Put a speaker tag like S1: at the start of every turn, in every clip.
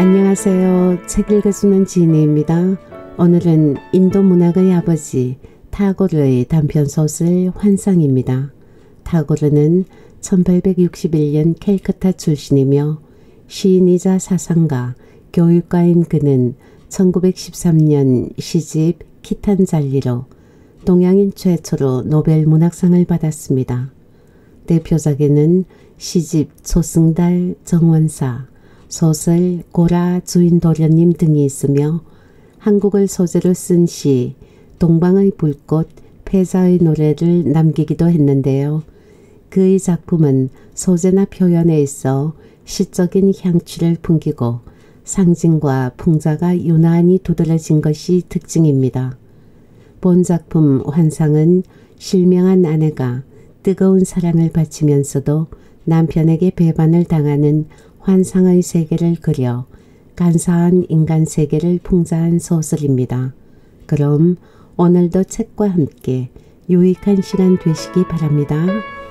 S1: 안녕하세요. 책 읽어주는 지인입니다. 오늘은 인도 문학의 아버지 타고르의 단편소설 환상입니다. 타고르는 1861년 캘커타 출신이며 시인이자 사상가, 교육가인 그는 1913년 시집 키탄잘리로 동양인 최초로 노벨 문학상을 받았습니다. 대표작에는 시집 조승달, 정원사, 소설 고라 주인도련님 등이 있으며 한국을 소재로 쓴 시 동방의 불꽃, 패자의 노래를 남기기도 했는데요. 그의 작품은 소재나 표현에 있어 시적인 향취를 풍기고 상징과 풍자가 유난히 두드러진 것이 특징입니다. 본 작품 환상은 실명한 아내가 뜨거운 사랑을 바치면서도 남편에게 배반을 당하는 환상의 세계를 그려 간사한 인간 세계를 풍자한 소설입니다. 그럼 오늘도 책과 함께 유익한 시간 되시기 바랍니다.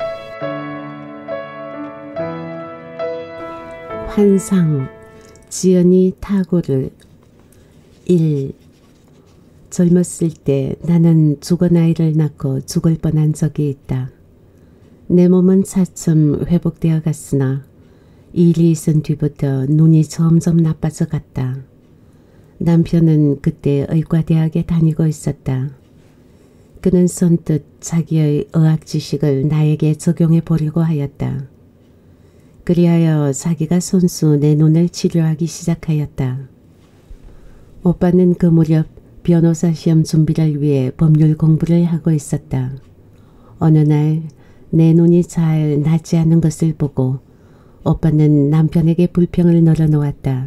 S1: 환상, 지연이 타고르. 1. 젊었을 때 나는 죽어나이를 낳고 죽을 뻔한 적이 있다. 내 몸은 차츰 회복되어 갔으나 일이 있은 뒤부터 눈이 점점 나빠져 갔다. 남편은 그때 의과대학에 다니고 있었다. 그는 선뜻 자기의 의학 지식을 나에게 적용해 보려고 하였다. 그리하여 자기가 손수 내 눈을 치료하기 시작하였다. 오빠는 그 무렵 변호사 시험 준비를 위해 법률 공부를 하고 있었다. 어느 날 내 눈이 잘 낫지 않는 것을 보고 오빠는 남편에게 불평을 늘어놓았다.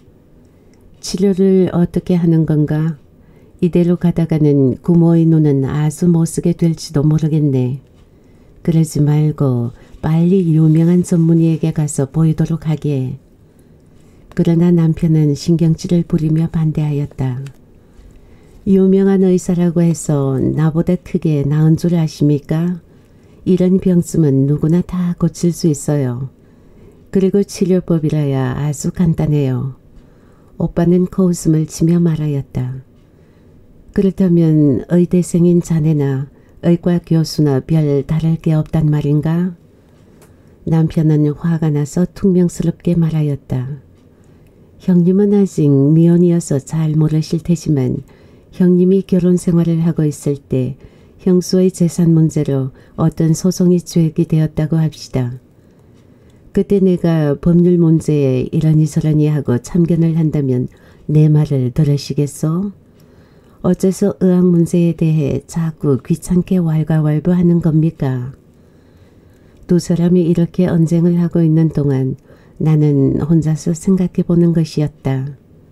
S1: 치료를 어떻게 하는 건가? 이대로 가다가는 구모의 눈은 아주 못쓰게 될지도 모르겠네. 그러지 말고 빨리 유명한 전문의에게 가서 보이도록 하게. 그러나 남편은 신경질을 부리며 반대하였다. 유명한 의사라고 해서 나보다 크게 나은 줄 아십니까? 이런 병쯤은 누구나 다 고칠 수 있어요. 그리고 치료법이라야 아주 간단해요. 오빠는 코웃음을 치며 말하였다. 그렇다면 의대생인 자네나 의과 교수나 별 다를 게 없단 말인가? 남편은 화가 나서 퉁명스럽게 말하였다. 형님은 아직 미혼이어서 잘 모르실 테지만 형님이 결혼 생활을 하고 있을 때 형수의 재산 문제로 어떤 소송이 제기되었다고 합시다. 그때 내가 법률 문제에 이러니 저러니 하고 참견을 한다면 내 말을 들으시겠소? 어째서 의학 문제에 대해 자꾸 귀찮게 왈가왈부하는 겁니까? 두 사람이 이렇게 언쟁을 하고 있는 동안 나는 혼자서 생각해보는 것이었다.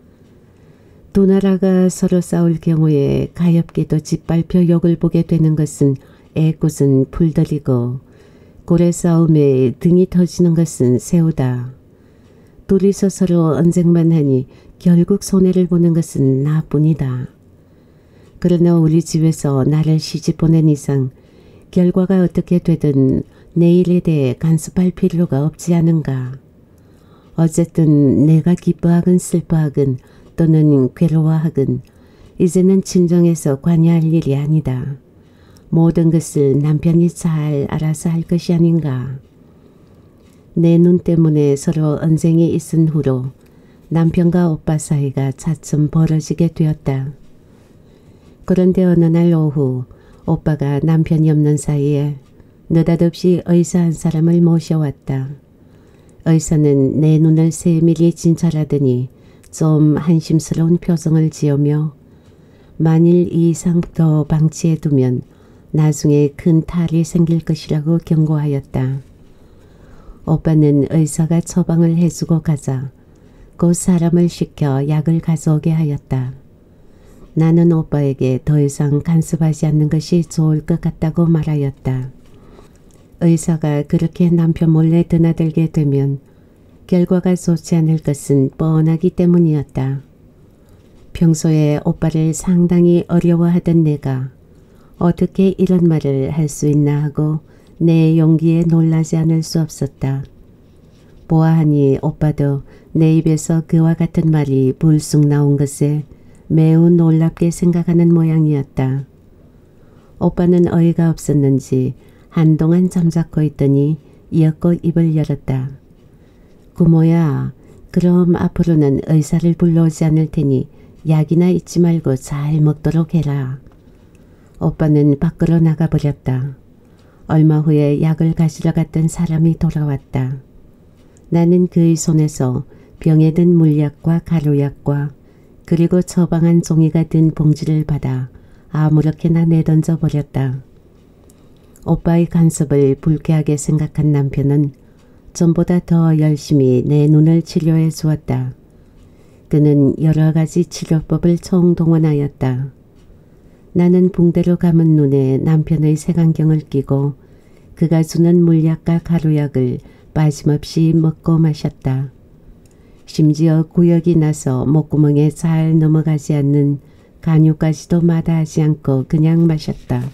S1: 두 나라가 서로 싸울 경우에 가엾게도 짓밟혀 욕을 보게 되는 것은 애꿎은 풀들이고 고래 싸움에 등이 터지는 것은 새우다. 둘이서 서로 언쟁만 하니 결국 손해를 보는 것은 나뿐이다. 그러나 우리 집에서 나를 시집 보낸 이상 결과가 어떻게 되든 내 일에 대해 간섭할 필요가 없지 않은가. 어쨌든 내가 기뻐하건 슬퍼하건 또는 괴로워하건 이제는 진정해서 관여할 일이 아니다. 모든 것을 남편이 잘 알아서 할 것이 아닌가. 내 눈 때문에 서로 언쟁이 있은 후로 남편과 오빠 사이가 차츰 벌어지게 되었다. 그런데 어느 날 오후 오빠가 남편이 없는 사이에 느닷없이 의사 한 사람을 모셔왔다. 의사는 내 눈을 세밀히 진찰하더니 좀 한심스러운 표정을 지으며 만일 이 이상 더 방치해두면 나중에 큰 탈이 생길 것이라고 경고하였다. 오빠는 의사가 처방을 해주고 가자 그 사람을 시켜 약을 가져오게 하였다. 나는 오빠에게 더 이상 간섭하지 않는 것이 좋을 것 같다고 말하였다. 의사가 그렇게 남편 몰래 드나들게 되면 결과가 좋지 않을 것은 뻔하기 때문이었다. 평소에 오빠를 상당히 어려워하던 내가 어떻게 이런 말을 할 수 있나 하고 내 용기에 놀라지 않을 수 없었다. 보아하니 오빠도 내 입에서 그와 같은 말이 불쑥 나온 것에 매우 놀랍게 생각하는 모양이었다. 오빠는 어이가 없었는지 한동안 잠자코 있더니 이윽고 입을 열었다. 구모야, 그럼 앞으로는 의사를 불러오지 않을 테니 약이나 잊지 말고 잘 먹도록 해라. 오빠는 밖으로 나가버렸다. 얼마 후에 약을 가지러 갔던 사람이 돌아왔다. 나는 그의 손에서 병에 든 물약과 가루약과 그리고 처방한 종이가 든 봉지를 받아 아무렇게나 내던져 버렸다. 오빠의 간섭을 불쾌하게 생각한 남편은 전보다 더 열심히 내 눈을 치료해 주었다. 그는 여러 가지 치료법을 총동원하였다. 나는 붕대로 감은 눈에 남편의 색안경을 끼고 그가 주는 물약과 가루약을 빠짐없이 먹고 마셨다. 심지어 구역이 나서 목구멍에 잘 넘어가지 않는 간유까지도 마다하지 않고 그냥 마셨다.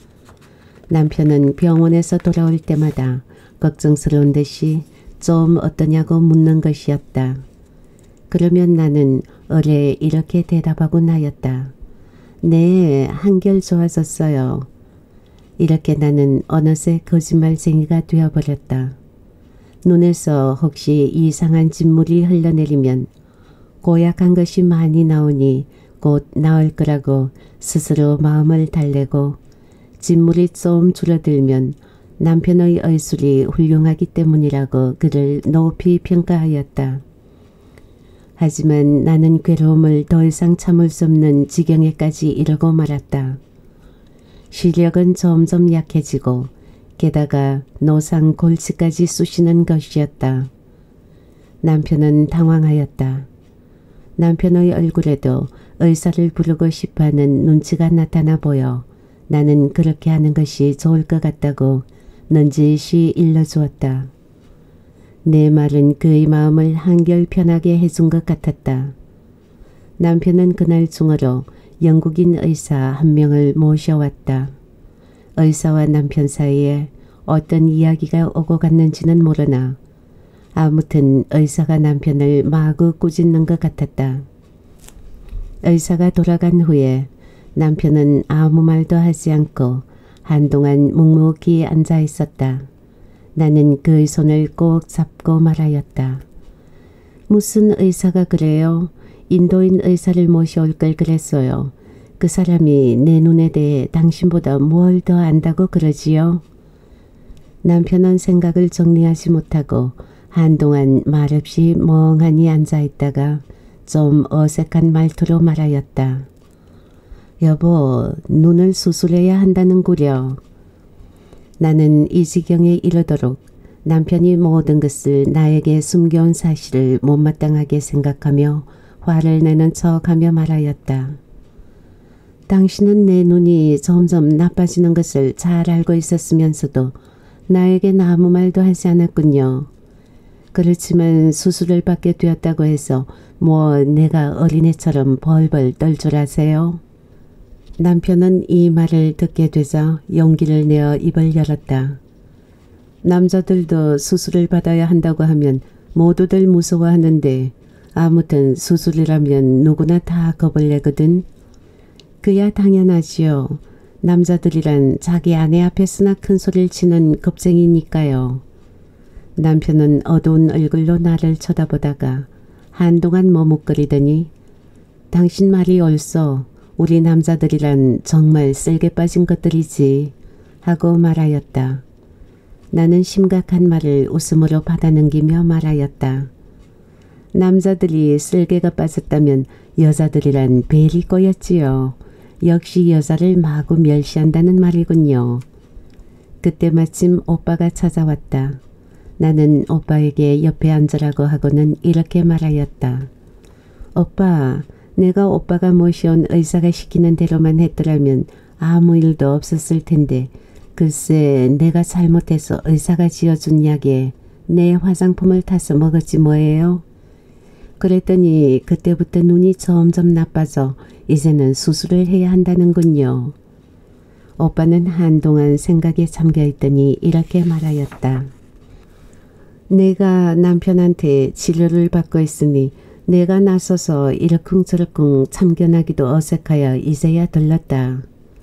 S1: 남편은 병원에서 돌아올 때마다 걱정스러운 듯이 좀 어떠냐고 묻는 것이었다. 그러면 나는 어뢰 이렇게 대답하곤 하였다. 네, 한결 좋아졌어요. 이렇게 나는 어느새 거짓말쟁이가 되어버렸다. 눈에서 혹시 이상한 진물이 흘러내리면 고약한 것이 많이 나오니 곧 나을 거라고 스스로 마음을 달래고 진물이 좀 줄어들면 남편의 의술이 훌륭하기 때문이라고 그를 높이 평가하였다. 하지만 나는 괴로움을 더 이상 참을 수 없는 지경에까지 이르고 말았다. 시력은 점점 약해지고 게다가 노상 골치까지 쑤시는 것이었다. 남편은 당황하였다. 남편의 얼굴에도 의사를 부르고 싶어하는 눈치가 나타나 보여 나는 그렇게 하는 것이 좋을 것 같다고 넌지시 일러주었다. 내 말은 그의 마음을 한결 편하게 해준 것 같았다. 남편은 그날 중으로 영국인 의사 한 명을 모셔왔다. 의사와 남편 사이에 어떤 이야기가 오고 갔는지는 모르나 아무튼 의사가 남편을 마구 꾸짖는 것 같았다. 의사가 돌아간 후에 남편은 아무 말도 하지 않고 한동안 묵묵히 앉아 있었다. 나는 그의 손을 꼭 잡고 말하였다. 무슨 의사가 그래요? 인도인 의사를 모셔올 걸 그랬어요. 그 사람이 내 눈에 대해 당신보다 뭘 더 안다고 그러지요? 남편은 생각을 정리하지 못하고 한동안 말없이 멍하니 앉아있다가 좀 어색한 말투로 말하였다. 여보, 눈을 수술해야 한다는구려. 나는 이 지경에 이르도록 남편이 모든 것을 나에게 숨겨온 사실을 못마땅하게 생각하며 화를 내는 척하며 말하였다. 당신은 내 눈이 점점 나빠지는 것을 잘 알고 있었으면서도 나에겐 아무 말도 하지 않았군요. 그렇지만 수술을 받게 되었다고 해서 뭐 내가 어린애처럼 벌벌 떨 줄 아세요? 남편은 이 말을 듣게 되자 용기를 내어 입을 열었다. 남자들도 수술을 받아야 한다고 하면 모두들 무서워하는데 아무튼 수술이라면 누구나 다 겁을 내거든. 그야 당연하지요. 남자들이란 자기 아내 앞에서나 큰 소리를 치는 겁쟁이니까요. 남편은 어두운 얼굴로 나를 쳐다보다가 한동안 머뭇거리더니 당신 말이 옳소. 우리 남자들이란 정말 쓸개 빠진 것들이지 하고 말하였다. 나는 심각한 말을 웃음으로 받아넘기며 말하였다. 남자들이 쓸개가 빠졌다면 여자들이란 벨이 꼬였지요. 역시 여자를 마구 멸시한다는 말이군요. 그때 마침 오빠가 찾아왔다. 나는 오빠에게 옆에 앉으라고 하고는 이렇게 말하였다. 오빠, 내가 오빠가 모셔온 의사가 시키는 대로만 했더라면 아무 일도 없었을 텐데 글쎄 내가 잘못해서 의사가 지어준 약에 내 화장품을 타서 먹었지 뭐예요. 그랬더니 그때부터 눈이 점점 나빠져 이제는 수술을 해야 한다는군요. 오빠는 한동안 생각에 잠겨있더니 이렇게 말하였다. 내가 남편한테 치료를 받고 있으니 내가 나서서 이러쿵저러쿵 참견하기도 어색하여 이제야 들렀다.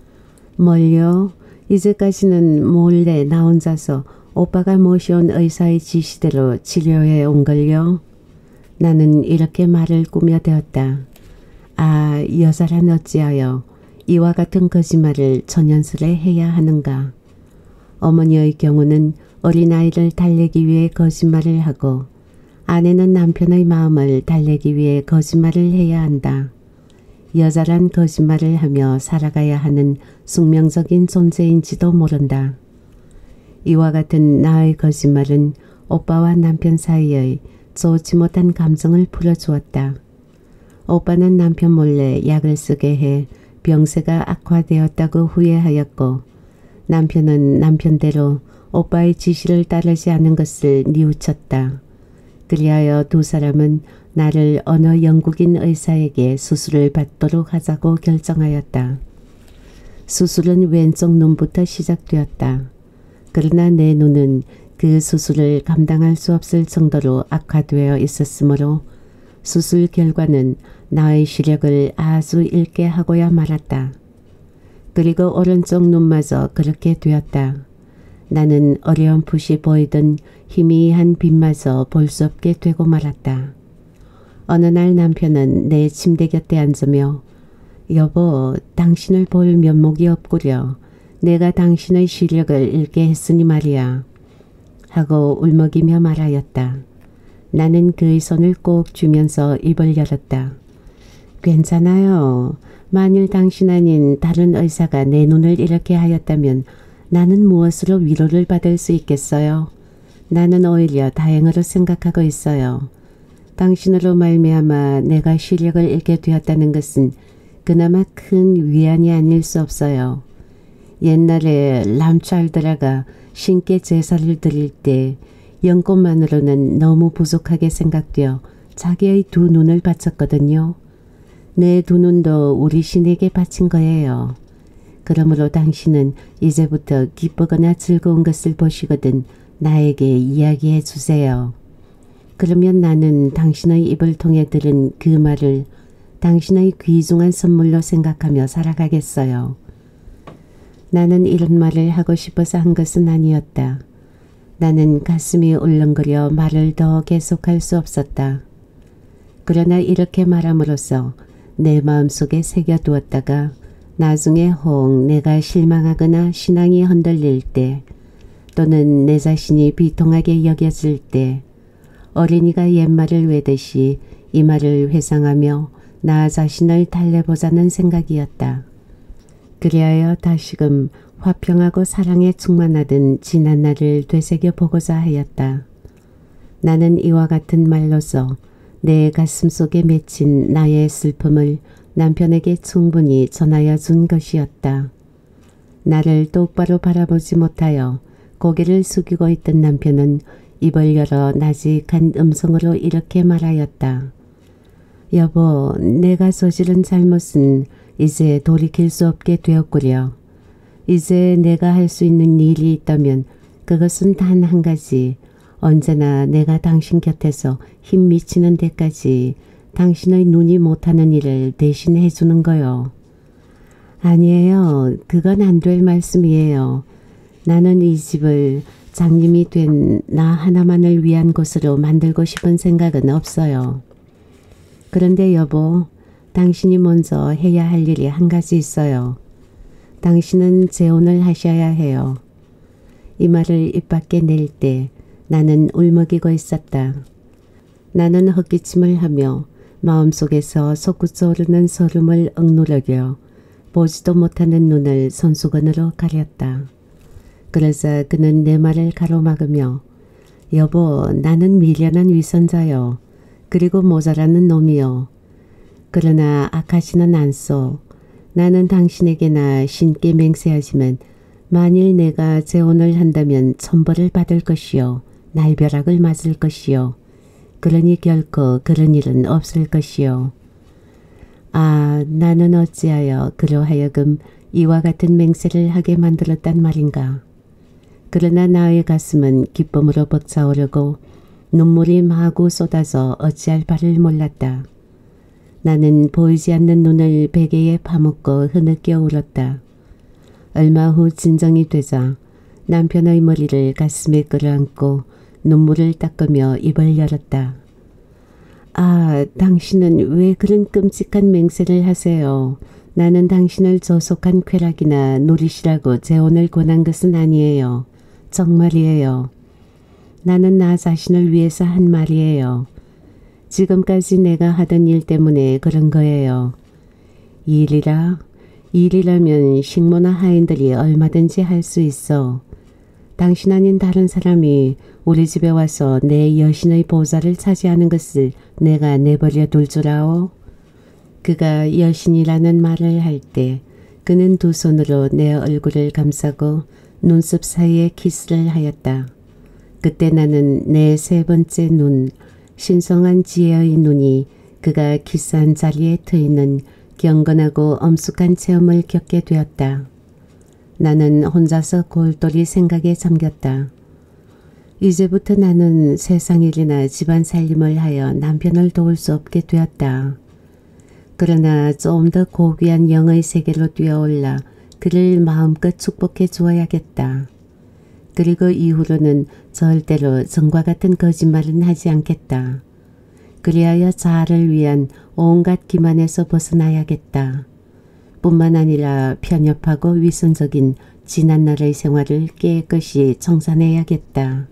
S1: 뭘요? 이제까지는 몰래 나 혼자서 오빠가 모셔온 의사의 지시대로 치료해 온 걸요? 나는 이렇게 말을 꾸며대었다. 아, 여자란 어찌하여 이와 같은 거짓말을 전연스레 해야 하는가. 어머니의 경우는 어린아이를 달래기 위해 거짓말을 하고 아내는 남편의 마음을 달래기 위해 거짓말을 해야 한다. 여자란 거짓말을 하며 살아가야 하는 숙명적인 존재인지도 모른다. 이와 같은 나의 거짓말은 오빠와 남편 사이의 좋지 못한 감정을 풀어주었다. 오빠는 남편 몰래 약을 쓰게 해 병세가 악화되었다고 후회하였고 남편은 남편대로 오빠의 지시를 따르지 않은 것을 뉘우쳤다. 그리하여 두 사람은 나를 어느 영국인 의사에게 수술을 받도록 하자고 결정하였다. 수술은 왼쪽 눈부터 시작되었다. 그러나 내 눈은 그 수술을 감당할 수 없을 정도로 악화되어 있었으므로 수술 결과는 나의 시력을 아주 잃게 하고야 말았다. 그리고 오른쪽 눈마저 그렇게 되었다. 나는 어렴풋이 보이던 희미한 빛마저 볼 수 없게 되고 말았다. 어느 날 남편은 내 침대 곁에 앉으며 여보, 당신을 볼 면목이 없구려. 내가 당신의 시력을 잃게 했으니 말이야. 하고 울먹이며 말하였다. 나는 그의 손을 꼭 쥐면서 입을 열었다. 괜찮아요. 만일 당신 아닌 다른 의사가 내 눈을 이렇게 하였다면 나는 무엇으로 위로를 받을 수 있겠어요? 나는 오히려 다행으로 생각하고 있어요. 당신으로 말미암아 내가 시력을 잃게 되었다는 것은 그나마 큰 위안이 아닐 수 없어요. 옛날에 람찰드라가 신께 제사를 드릴 때 연꽃만으로는 너무 부족하게 생각되어 자기의 두 눈을 바쳤거든요. 내 두 눈도 우리 신에게 바친 거예요. 그러므로 당신은 이제부터 기쁘거나 즐거운 것을 보시거든 나에게 이야기해 주세요. 그러면 나는 당신의 입을 통해 들은 그 말을 당신의 귀중한 선물로 생각하며 살아가겠어요. 나는 이런 말을 하고 싶어서 한 것은 아니었다. 나는 가슴이 울렁거려 말을 더 계속할 수 없었다. 그러나 이렇게 말함으로써 내 마음속에 새겨두었다가 나중에 혹 내가 실망하거나 신앙이 흔들릴 때 또는 내 자신이 비통하게 여겨질 때 어린이가 옛말을 외듯이 이 말을 회상하며 나 자신을 달래보자는 생각이었다. 그리하여 다시금 화평하고 사랑에 충만하던 지난 날을 되새겨보고자 하였다. 나는 이와 같은 말로서 내 가슴 속에 맺힌 나의 슬픔을 남편에게 충분히 전하여 준 것이었다. 나를 똑바로 바라보지 못하여 고개를 숙이고 있던 남편은 입을 열어 나직한 음성으로 이렇게 말하였다. 여보, 내가 저지른 잘못은 이제 돌이킬 수 없게 되었구려. 이제 내가 할 수 있는 일이 있다면 그것은 단 한 가지. 언제나 내가 당신 곁에서 힘 미치는 데까지 당신의 눈이 못하는 일을 대신 해주는 거요. 아니에요. 그건 안 될 말씀이에요. 나는 이 집을 장님이 된 나 하나만을 위한 곳으로 만들고 싶은 생각은 없어요. 그런데 여보, 당신이 먼저 해야 할 일이 한 가지 있어요. 당신은 재혼을 하셔야 해요. 이 말을 입 밖에 낼 때 나는 울먹이고 있었다. 나는 헛기침을 하며 마음속에서 솟구쳐 오르는 설움을 억누르려 보지도 못하는 눈을 손수건으로 가렸다. 그러자 그는 내 말을 가로막으며 여보, 나는 미련한 위선자요. 그리고 모자라는 놈이요. 그러나 악하지는 않소. 나는 당신에게나 신께 맹세하지만 만일 내가 재혼을 한다면 천벌을 받을 것이요. 날벼락을 맞을 것이요. 그러니 결코 그런 일은 없을 것이요. 아, 나는 어찌하여 그로 하여금 이와 같은 맹세를 하게 만들었단 말인가. 그러나 나의 가슴은 기쁨으로 벅차오르고 눈물이 마구 쏟아져 어찌할 바를 몰랐다. 나는 보이지 않는 눈을 베개에 파묻고 흐느껴 울었다. 얼마 후 진정이 되자 남편의 머리를 가슴에 끌어안고 눈물을 닦으며 입을 열었다. 아, 당신은 왜 그런 끔찍한 맹세를 하세요. 나는 당신을 조속한 쾌락이나 노릇이라고 재혼을 권한 것은 아니에요. 정말이에요. 나는 나 자신을 위해서 한 말이에요. 지금까지 내가 하던 일 때문에 그런 거예요. 일이라면 식모나 하인들이 얼마든지 할 수 있어. 당신 아닌 다른 사람이 우리 집에 와서 내 여신의 보좌를 차지하는 것을 내가 내버려 둘 줄 아오? 그가 여신이라는 말을 할 때 그는 두 손으로 내 얼굴을 감싸고 눈썹 사이에 키스를 하였다. 그때 나는 내 세 번째 눈, 신성한 지혜의 눈이 그가 키스한 자리에 트이는 경건하고 엄숙한 체험을 겪게 되었다. 나는 혼자서 골똘히 생각에 잠겼다. 이제부터 나는 세상 일이나 집안 살림을 하여 남편을 도울 수 없게 되었다. 그러나 좀 더 고귀한 영의 세계로 뛰어올라 그를 마음껏 축복해 주어야겠다. 그리고 이후로는 절대로 전과 같은 거짓말은 하지 않겠다. 그리하여 자아를 위한 온갖 기만에서 벗어나야겠다. 뿐만 아니라 편협하고 위선적인 지난날의 생활을 깨끗이 청산해야겠다.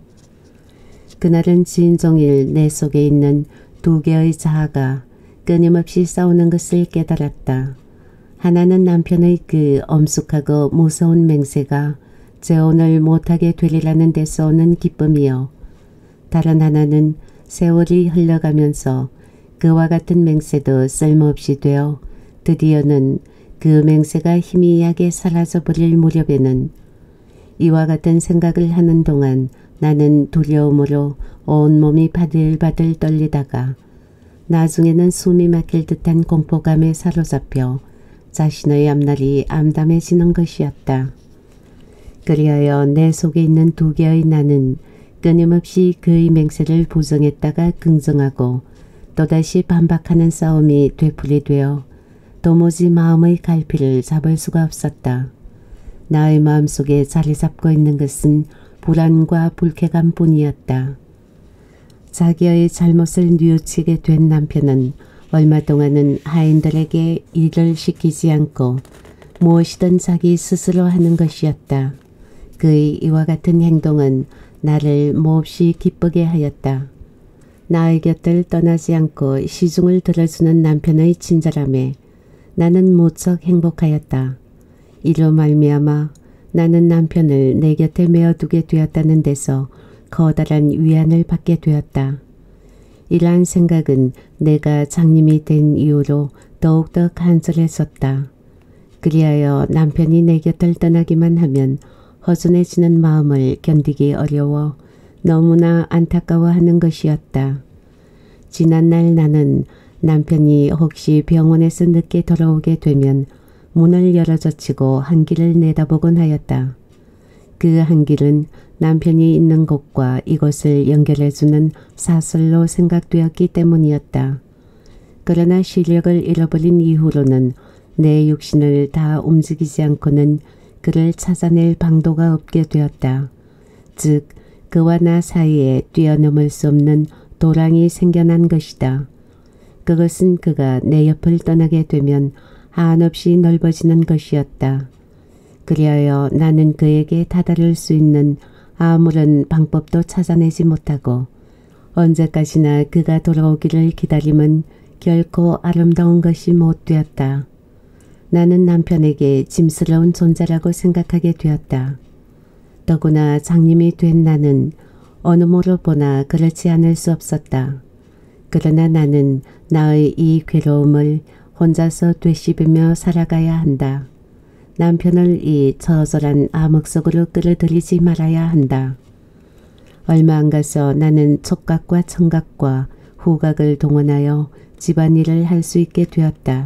S1: 그날은 진종일 내 속에 있는 두 개의 자아가 끊임없이 싸우는 것을 깨달았다. 하나는 남편의 그 엄숙하고 무서운 맹세가 재혼을 못하게 되리라는 데서 오는 기쁨이요. 다른 하나는 세월이 흘러가면서 그와 같은 맹세도 쓸모없이 되어 드디어는 그 맹세가 희미하게 사라져버릴 무렵에는 이와 같은 생각을 하는 동안 나는 두려움으로 온몸이 바들바들 떨리다가 나중에는 숨이 막힐 듯한 공포감에 사로잡혀 자신의 앞날이 암담해지는 것이었다. 그리하여 내 속에 있는 두 개의 나는 끊임없이 그의 맹세를 부정했다가 긍정하고 또다시 반박하는 싸움이 되풀이되어 도무지 마음의 갈피를 잡을 수가 없었다. 나의 마음속에 자리 잡고 있는 것은 불안과 불쾌감 뿐이었다. 자기의 잘못을 뉘우치게 된 남편은 얼마 동안은 하인들에게 일을 시키지 않고 무엇이든 자기 스스로 하는 것이었다. 그의 이와 같은 행동은 나를 몹시 기쁘게 하였다. 나의 곁을 떠나지 않고 시중을 들어주는 남편의 친절함에 나는 무척 행복하였다. 이로 말미암아 나는 남편을 내 곁에 메어두게 되었다는 데서 커다란 위안을 받게 되었다. 이러한 생각은 내가 장님이 된 이후로 더욱더 간절해졌다. 그리하여 남편이 내 곁을 떠나기만 하면 허전해지는 마음을 견디기 어려워 너무나 안타까워하는 것이었다. 지난날 나는 남편이 혹시 병원에서 늦게 돌아오게 되면 문을 열어젖히고 한길을 내다보곤 하였다. 그 한길은 남편이 있는 곳과 이곳을 연결해주는 사슬로 생각되었기 때문이었다. 그러나 시력을 잃어버린 이후로는 내 육신을 다 움직이지 않고는 그를 찾아낼 방도가 없게 되었다. 즉 그와 나 사이에 뛰어넘을 수 없는 도랑이 생겨난 것이다. 그것은 그가 내 옆을 떠나게 되면 한없이 넓어지는 것이었다. 그리하여 나는 그에게 다다를 수 있는 아무런 방법도 찾아내지 못하고 언제까지나 그가 돌아오기를 기다림은 결코 아름다운 것이 못 되었다. 나는 남편에게 짐스러운 존재라고 생각하게 되었다. 더구나 장님이 된 나는 어느 모로 보나 그렇지 않을 수 없었다. 그러나 나는 나의 이 괴로움을 혼자서 되씹으며 살아가야 한다. 남편을 이 처절한 암흑 속으로 끌어들이지 말아야 한다. 얼마 안 가서 나는 촉각과 청각과 후각을 동원하여 집안일을 할 수 있게 되었다.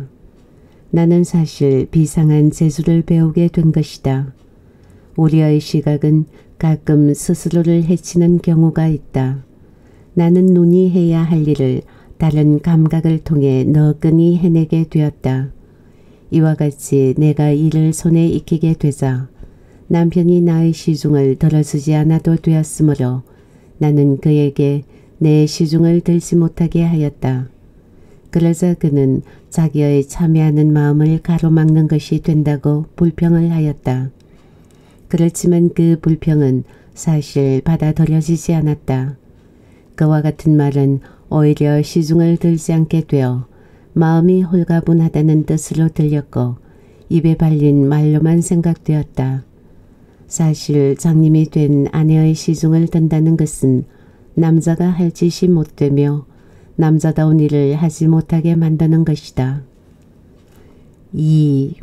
S1: 나는 사실 비상한 재주를 배우게 된 것이다. 우리의 시각은 가끔 스스로를 해치는 경우가 있다. 나는 눈이 해야 할 일을 다른 감각을 통해 너끈히 해내게 되었다. 이와 같이 내가 일을 손에 익히게 되자 남편이 나의 시중을 들어주지 않아도 되었으므로 나는 그에게 내 시중을 들지 못하게 하였다. 그러자 그는 자기의 참여하는 마음을 가로막는 것이 된다고 불평을 하였다. 그렇지만 그 불평은 사실 받아들여지지 않았다. 그와 같은 말은 오히려 시중을 들지 않게 되어 마음이 홀가분하다는 뜻으로 들렸고 입에 발린 말로만 생각되었다. 사실 장님이 된 아내의 시중을 든다는 것은 남자가 할 짓이 못되며 남자다운 일을 하지 못하게 만드는 것이다. 2.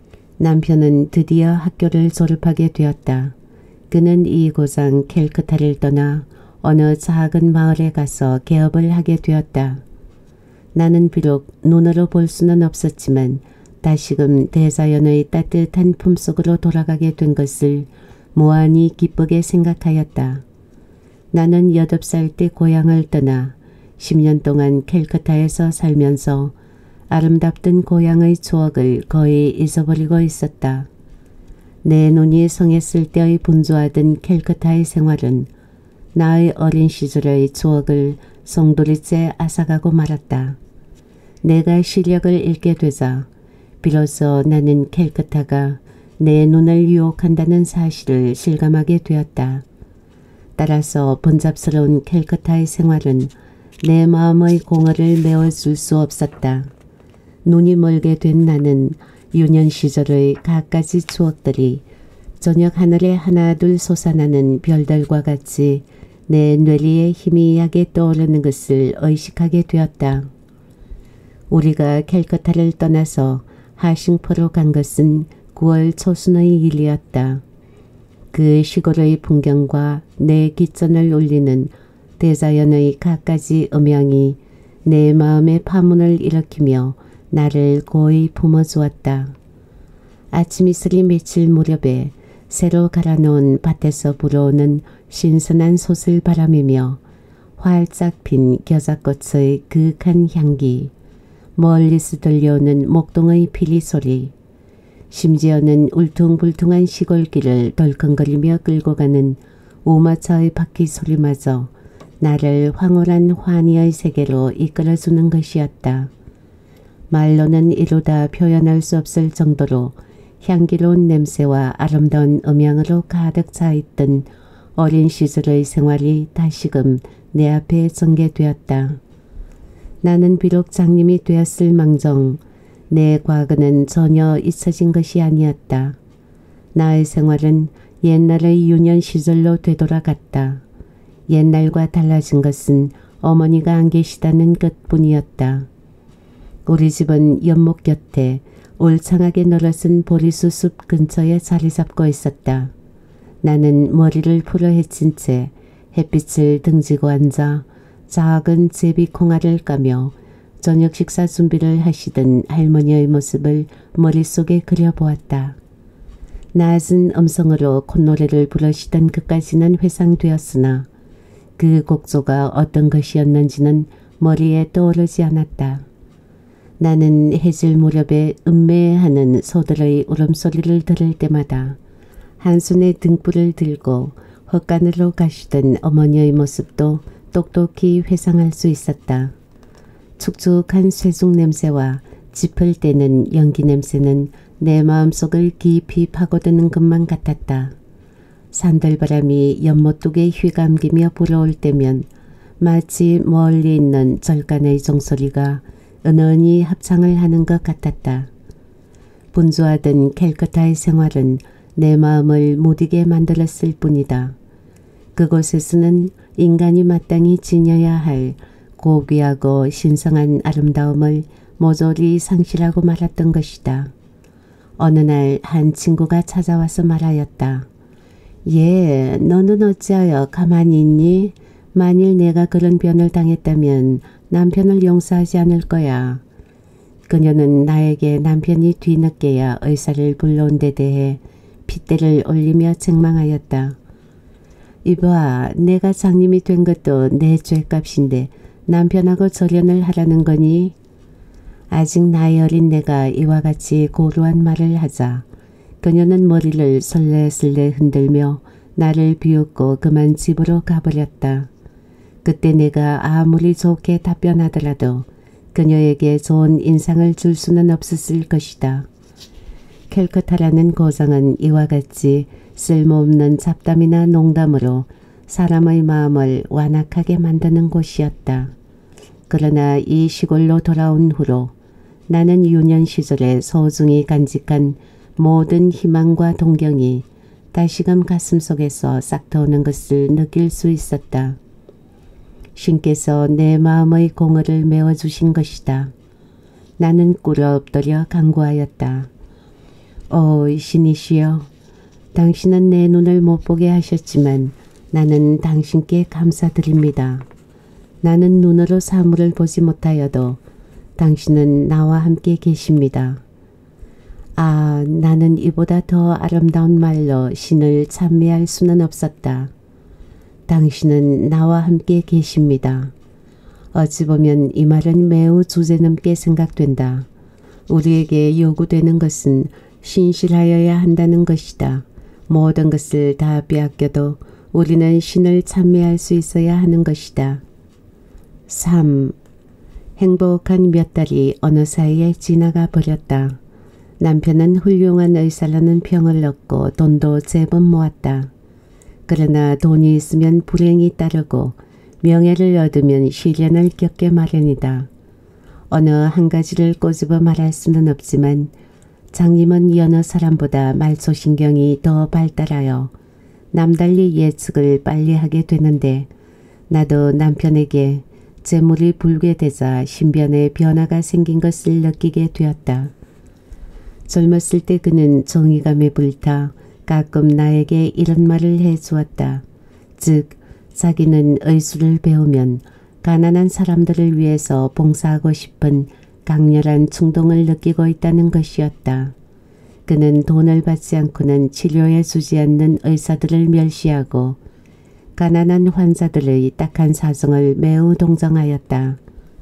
S1: 남편은 드디어 학교를 졸업하게 되었다. 그는 이 고장 캘커타를 떠나 어느 작은 마을에 가서 개업을 하게 되었다. 나는 비록 눈으로 볼 수는 없었지만 다시금 대자연의 따뜻한 품속으로 돌아가게 된 것을 무한히 기쁘게 생각하였다. 나는 8살 때 고향을 떠나 10년 동안 캘커타에서 살면서 아름답던 고향의 추억을 거의 잊어버리고 있었다. 내 눈이 성했을 때의 분주하던 캘커타의 생활은 나의 어린 시절의 추억을 송두리째 앗아가고 말았다. 내가 시력을 잃게 되자 비로소 나는 캘커타가 내 눈을 유혹한다는 사실을 실감하게 되었다. 따라서 번잡스러운 캘커타의 생활은 내 마음의 공허를 메워줄 수 없었다. 눈이 멀게 된 나는 유년 시절의 갖가지 추억들이 저녁 하늘에 하나둘 솟아나는 별들과 같이 내 뇌리에 희미하게 떠오르는 것을 의식하게 되었다. 우리가 캘커타를 떠나서 하싱포로 간 것은 9월 초순의 일이었다. 그 시골의 풍경과 내 귓전을 울리는 대자연의 갖가지 음향이 내 마음의 파문을 일으키며 나를 고이 품어주었다. 아침 이슬이 맺힐 무렵에 새로 갈아놓은 밭에서 불어오는 신선한 솟을 바람이며 활짝 핀 겨자꽃의 그윽한 향기, 멀리서 들려오는 목동의 피리 소리, 심지어는 울퉁불퉁한 시골길을 덜컹거리며 끌고 가는 우마차의 바퀴 소리마저 나를 황홀한 환희의 세계로 이끌어주는 것이었다. 말로는 이루다 표현할 수 없을 정도로 향기로운 냄새와 아름다운 음향으로 가득 차있던 어린 시절의 생활이 다시금 내 앞에 전개되었다. 나는 비록 장님이 되었을 망정 내 과거는 전혀 잊혀진 것이 아니었다. 나의 생활은 옛날의 유년 시절로 되돌아갔다. 옛날과 달라진 것은 어머니가 안 계시다는 것뿐이었다. 우리 집은 연못 곁에 울창하게 늘어선 보리수 숲 근처에 자리 잡고 있었다. 나는 머리를 풀어헤친 채 햇빛을 등지고 앉아 작은 제비 콩알을 까며 저녁 식사 준비를 하시던 할머니의 모습을 머릿속에 그려보았다. 낮은 음성으로 콧노래를 부르시던 그까지는 회상되었으나 그 곡조가 어떤 것이었는지는 머리에 떠오르지 않았다. 나는 해질 무렵에 음매하는 소들의 울음소리를 들을 때마다 한손에 등불을 들고 헛간으로 가시던 어머니의 모습도 똑똑히 회상할 수 있었다. 축축한 쇠죽 냄새와 짚을 때는 연기 냄새는 내 마음속을 깊이 파고드는 것만 같았다. 산들바람이 연못둑에 휘감기며 불어올 때면 마치 멀리 있는 절간의 종소리가 은은히 합창을 하는 것 같았다. 분주하던 캘커타의 생활은 내 마음을 무디게 만들었을 뿐이다. 그곳에서는 인간이 마땅히 지녀야 할 고귀하고 신성한 아름다움을 모조리 상실하고 말았던 것이다. 어느 날 한 친구가 찾아와서 말하였다. 예, 너는 어찌하여 가만히 있니? 만일 내가 그런 변을 당했다면 남편을 용서하지 않을 거야. 그녀는 나에게 남편이 뒤늦게야 의사를 불러온 데 대해 핏대를 올리며 책망하였다. 이봐, 내가 장님이 된 것도 내 죗값인데 남편하고 절연을 하라는 거니? 아직 나이 어린 내가 이와 같이 고루한 말을 하자 그녀는 머리를 설레설레 흔들며 나를 비웃고 그만 집으로 가버렸다. 그때 내가 아무리 좋게 답변하더라도 그녀에게 좋은 인상을 줄 수는 없었을 것이다. 캘커타라는 고장은 이와 같이 쓸모없는 잡담이나 농담으로 사람의 마음을 완악하게 만드는 곳이었다. 그러나 이 시골로 돌아온 후로 나는 유년 시절에 소중히 간직한 모든 희망과 동경이 다시금 가슴속에서 싹트오는 것을 느낄 수 있었다. 신께서 내 마음의 공허를 메워주신 것이다. 나는 꿇어 엎드려 간구하였다. 오 신이시여, 당신은 내 눈을 못 보게 하셨지만 나는 당신께 감사드립니다. 나는 눈으로 사물을 보지 못하여도 당신은 나와 함께 계십니다. 아, 나는 이보다 더 아름다운 말로 신을 찬미할 수는 없었다. 당신은 나와 함께 계십니다. 어찌 보면 이 말은 매우 주제넘게 생각된다. 우리에게 요구되는 것은 신실하여야 한다는 것이다. 모든 것을 다 빼앗겨도 우리는 신을 찬미할 수 있어야 하는 것이다. 3. 행복한 몇 달이 어느 사이에 지나가 버렸다. 남편은 훌륭한 의사라는 평을 얻고 돈도 제법 모았다. 그러나 돈이 있으면 불행이 따르고 명예를 얻으면 시련을 겪게 마련이다. 어느 한 가지를 꼬집어 말할 수는 없지만 장님은 여느 사람보다 말초신경이 더 발달하여 남달리 예측을 빨리 하게 되는데 나도 남편에게 재물이 불게 되자 신변에 변화가 생긴 것을 느끼게 되었다. 젊었을 때 그는 정의감에 불타 가끔 나에게 이런 말을 해주었다. 즉, 자기는 의술을 배우면 가난한 사람들을 위해서 봉사하고 싶은 강렬한 충동을 느끼고 있다는 것이었다. 그는 돈을 받지 않고는 치료해 주지 않는 의사들을 멸시하고 가난한 환자들의 딱한 사정을 매우 동정하였다.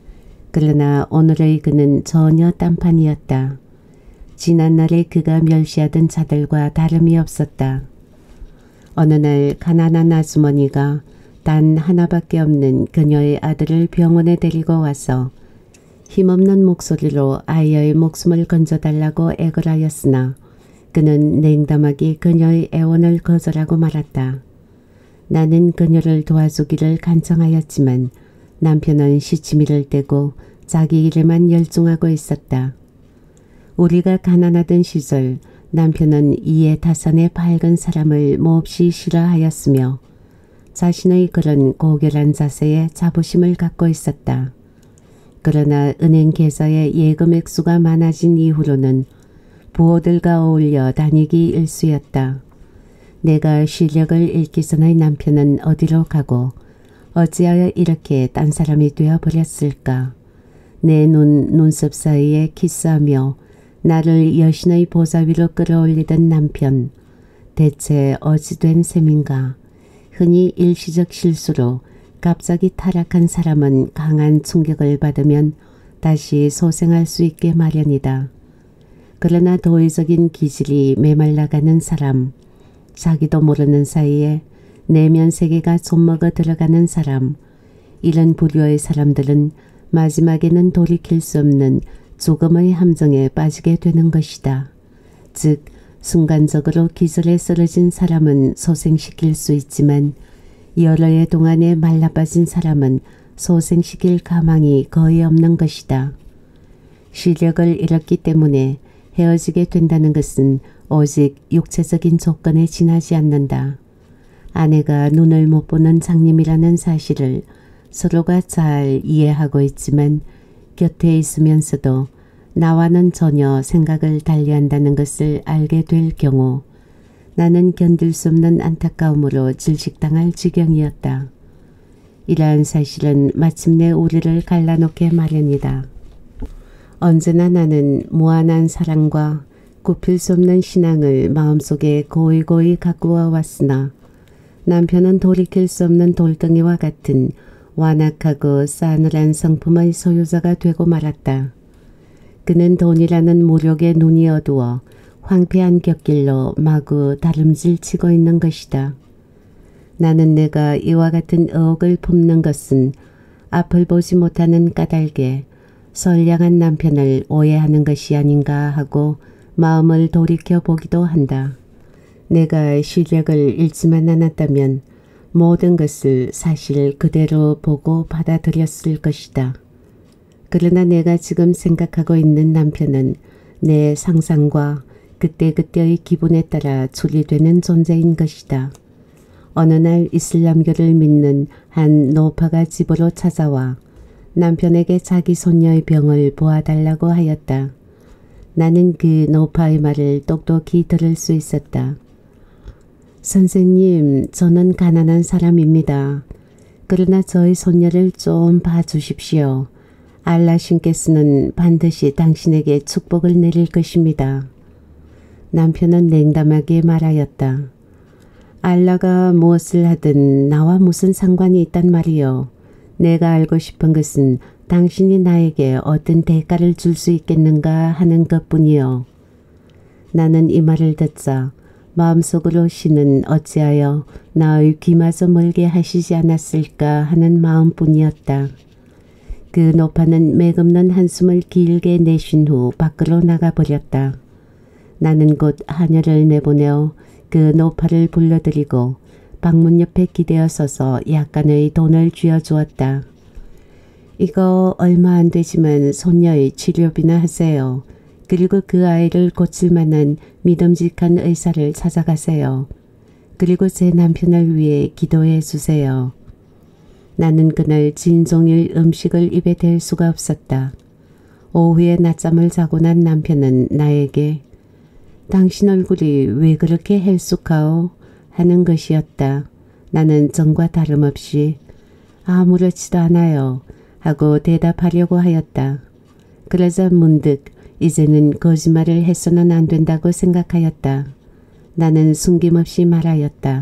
S1: 그러나 오늘의 그는 전혀 딴판이었다. 지난날에 그가 멸시하던 자들과 다름이 없었다. 어느 날 가난한 아주머니가 단 하나밖에 없는 그녀의 아들을 병원에 데리고 와서 힘없는 목소리로 아이의 목숨을 건져달라고 애걸하였으나 그는 냉담하게 그녀의 애원을 거절하고 말았다. 나는 그녀를 도와주기를 간청하였지만 남편은 시치미를 떼고 자기 일에만 열중하고 있었다. 우리가 가난하던 시절 남편은 이에 타산의 밝은 사람을 몹시 싫어하였으며 자신의 그런 고결한 자세에 자부심을 갖고 있었다. 그러나 은행 계좌에 예금 액수가 많아진 이후로는 부호들과 어울려 다니기 일쑤였다. 내가 실력을 잃기 전의 남편은 어디로 가고 어찌하여 이렇게 딴 사람이 되어버렸을까. 내 눈썹 사이에 키스하며 나를 여신의 보좌 위로 끌어올리던 남편. 대체 어찌 된 셈인가. 흔히 일시적 실수로 갑자기 타락한 사람은 강한 충격을 받으면 다시 소생할 수 있게 마련이다. 그러나 도의적인 기질이 메말라가는 사람, 자기도 모르는 사이에 내면 세계가 좀먹어 들어가는 사람, 이런 부류의 사람들은 마지막에는 돌이킬 수 없는 죽음의 함정에 빠지게 되는 것이다. 즉, 순간적으로 기절에 쓰러진 사람은 소생시킬 수 있지만 여러 해 동안에 말라빠진 사람은 소생시킬 가망이 거의 없는 것이다. 시력을 잃었기 때문에 헤어지게 된다는 것은 오직 육체적인 조건에 지나지 않는다. 아내가 눈을 못 보는 장님이라는 사실을 서로가 잘 이해하고 있지만 곁에 있으면서도 나와는 전혀 생각을 달리한다는 것을 알게 될 경우 나는 견딜 수 없는 안타까움으로 질식당할 지경이었다. 이러한 사실은 마침내 우리를 갈라놓게 마련이다. 언제나 나는 무한한 사랑과 굽힐 수 없는 신앙을 마음속에 고이고이 가꾸어 왔으나 남편은 돌이킬 수 없는 돌덩이와 같은 완악하고 싸늘한 성품의 소유자가 되고 말았다. 그는 돈이라는 무력에 눈이 어두워 황폐한 곁길로 마구 다름질치고 있는 것이다. 나는 내가 이와 같은 의혹을 품는 것은 앞을 보지 못하는 까닭에 선량한 남편을 오해하는 것이 아닌가 하고 마음을 돌이켜보기도 한다. 내가 시력을 잃지만 않았다면 모든 것을 사실 그대로 보고 받아들였을 것이다. 그러나 내가 지금 생각하고 있는 남편은 내 상상과 그때그때의 기분에 따라 조리되는 존재인 것이다. 어느 날 이슬람교를 믿는 한 노파가 집으로 찾아와 남편에게 자기 손녀의 병을 보아달라고 하였다. 나는 그 노파의 말을 똑똑히 들을 수 있었다. 선생님, 저는 가난한 사람입니다. 그러나 저의 손녀를 좀 봐주십시오. 알라 신께서는 반드시 당신에게 축복을 내릴 것입니다. 남편은 냉담하게 말하였다. 알라가 무엇을 하든 나와 무슨 상관이 있단 말이요. 내가 알고 싶은 것은 당신이 나에게 어떤 대가를 줄 수 있겠는가 하는 것뿐이요. 나는 이 말을 듣자 마음속으로 신은 어찌하여 나의 귀마저 멀게 하시지 않았을까 하는 마음뿐이었다. 그 노파는 맥없는 한숨을 길게 내쉰 후 밖으로 나가버렸다. 나는 곧 하녀를 내보내어 그 노파를 불러들이고 방문 옆에 기대어 서서 약간의 돈을 쥐어주었다. 이거 얼마 안 되지만 손녀의 치료비나 하세요. 그리고 그 아이를 고칠 만한 믿음직한 의사를 찾아가세요. 그리고 제 남편을 위해 기도해 주세요. 나는 그날 진종일 음식을 입에 댈 수가 없었다. 오후에 낮잠을 자고 난 남편은 나에게 당신 얼굴이 왜 그렇게 헬쑥하오? 하는 것이었다. 나는 전과 다름없이 아무렇지도 않아요 하고 대답하려고 하였다. 그러자 문득 이제는 거짓말을 해서는 안 된다고 생각하였다. 나는 숨김없이 말하였다.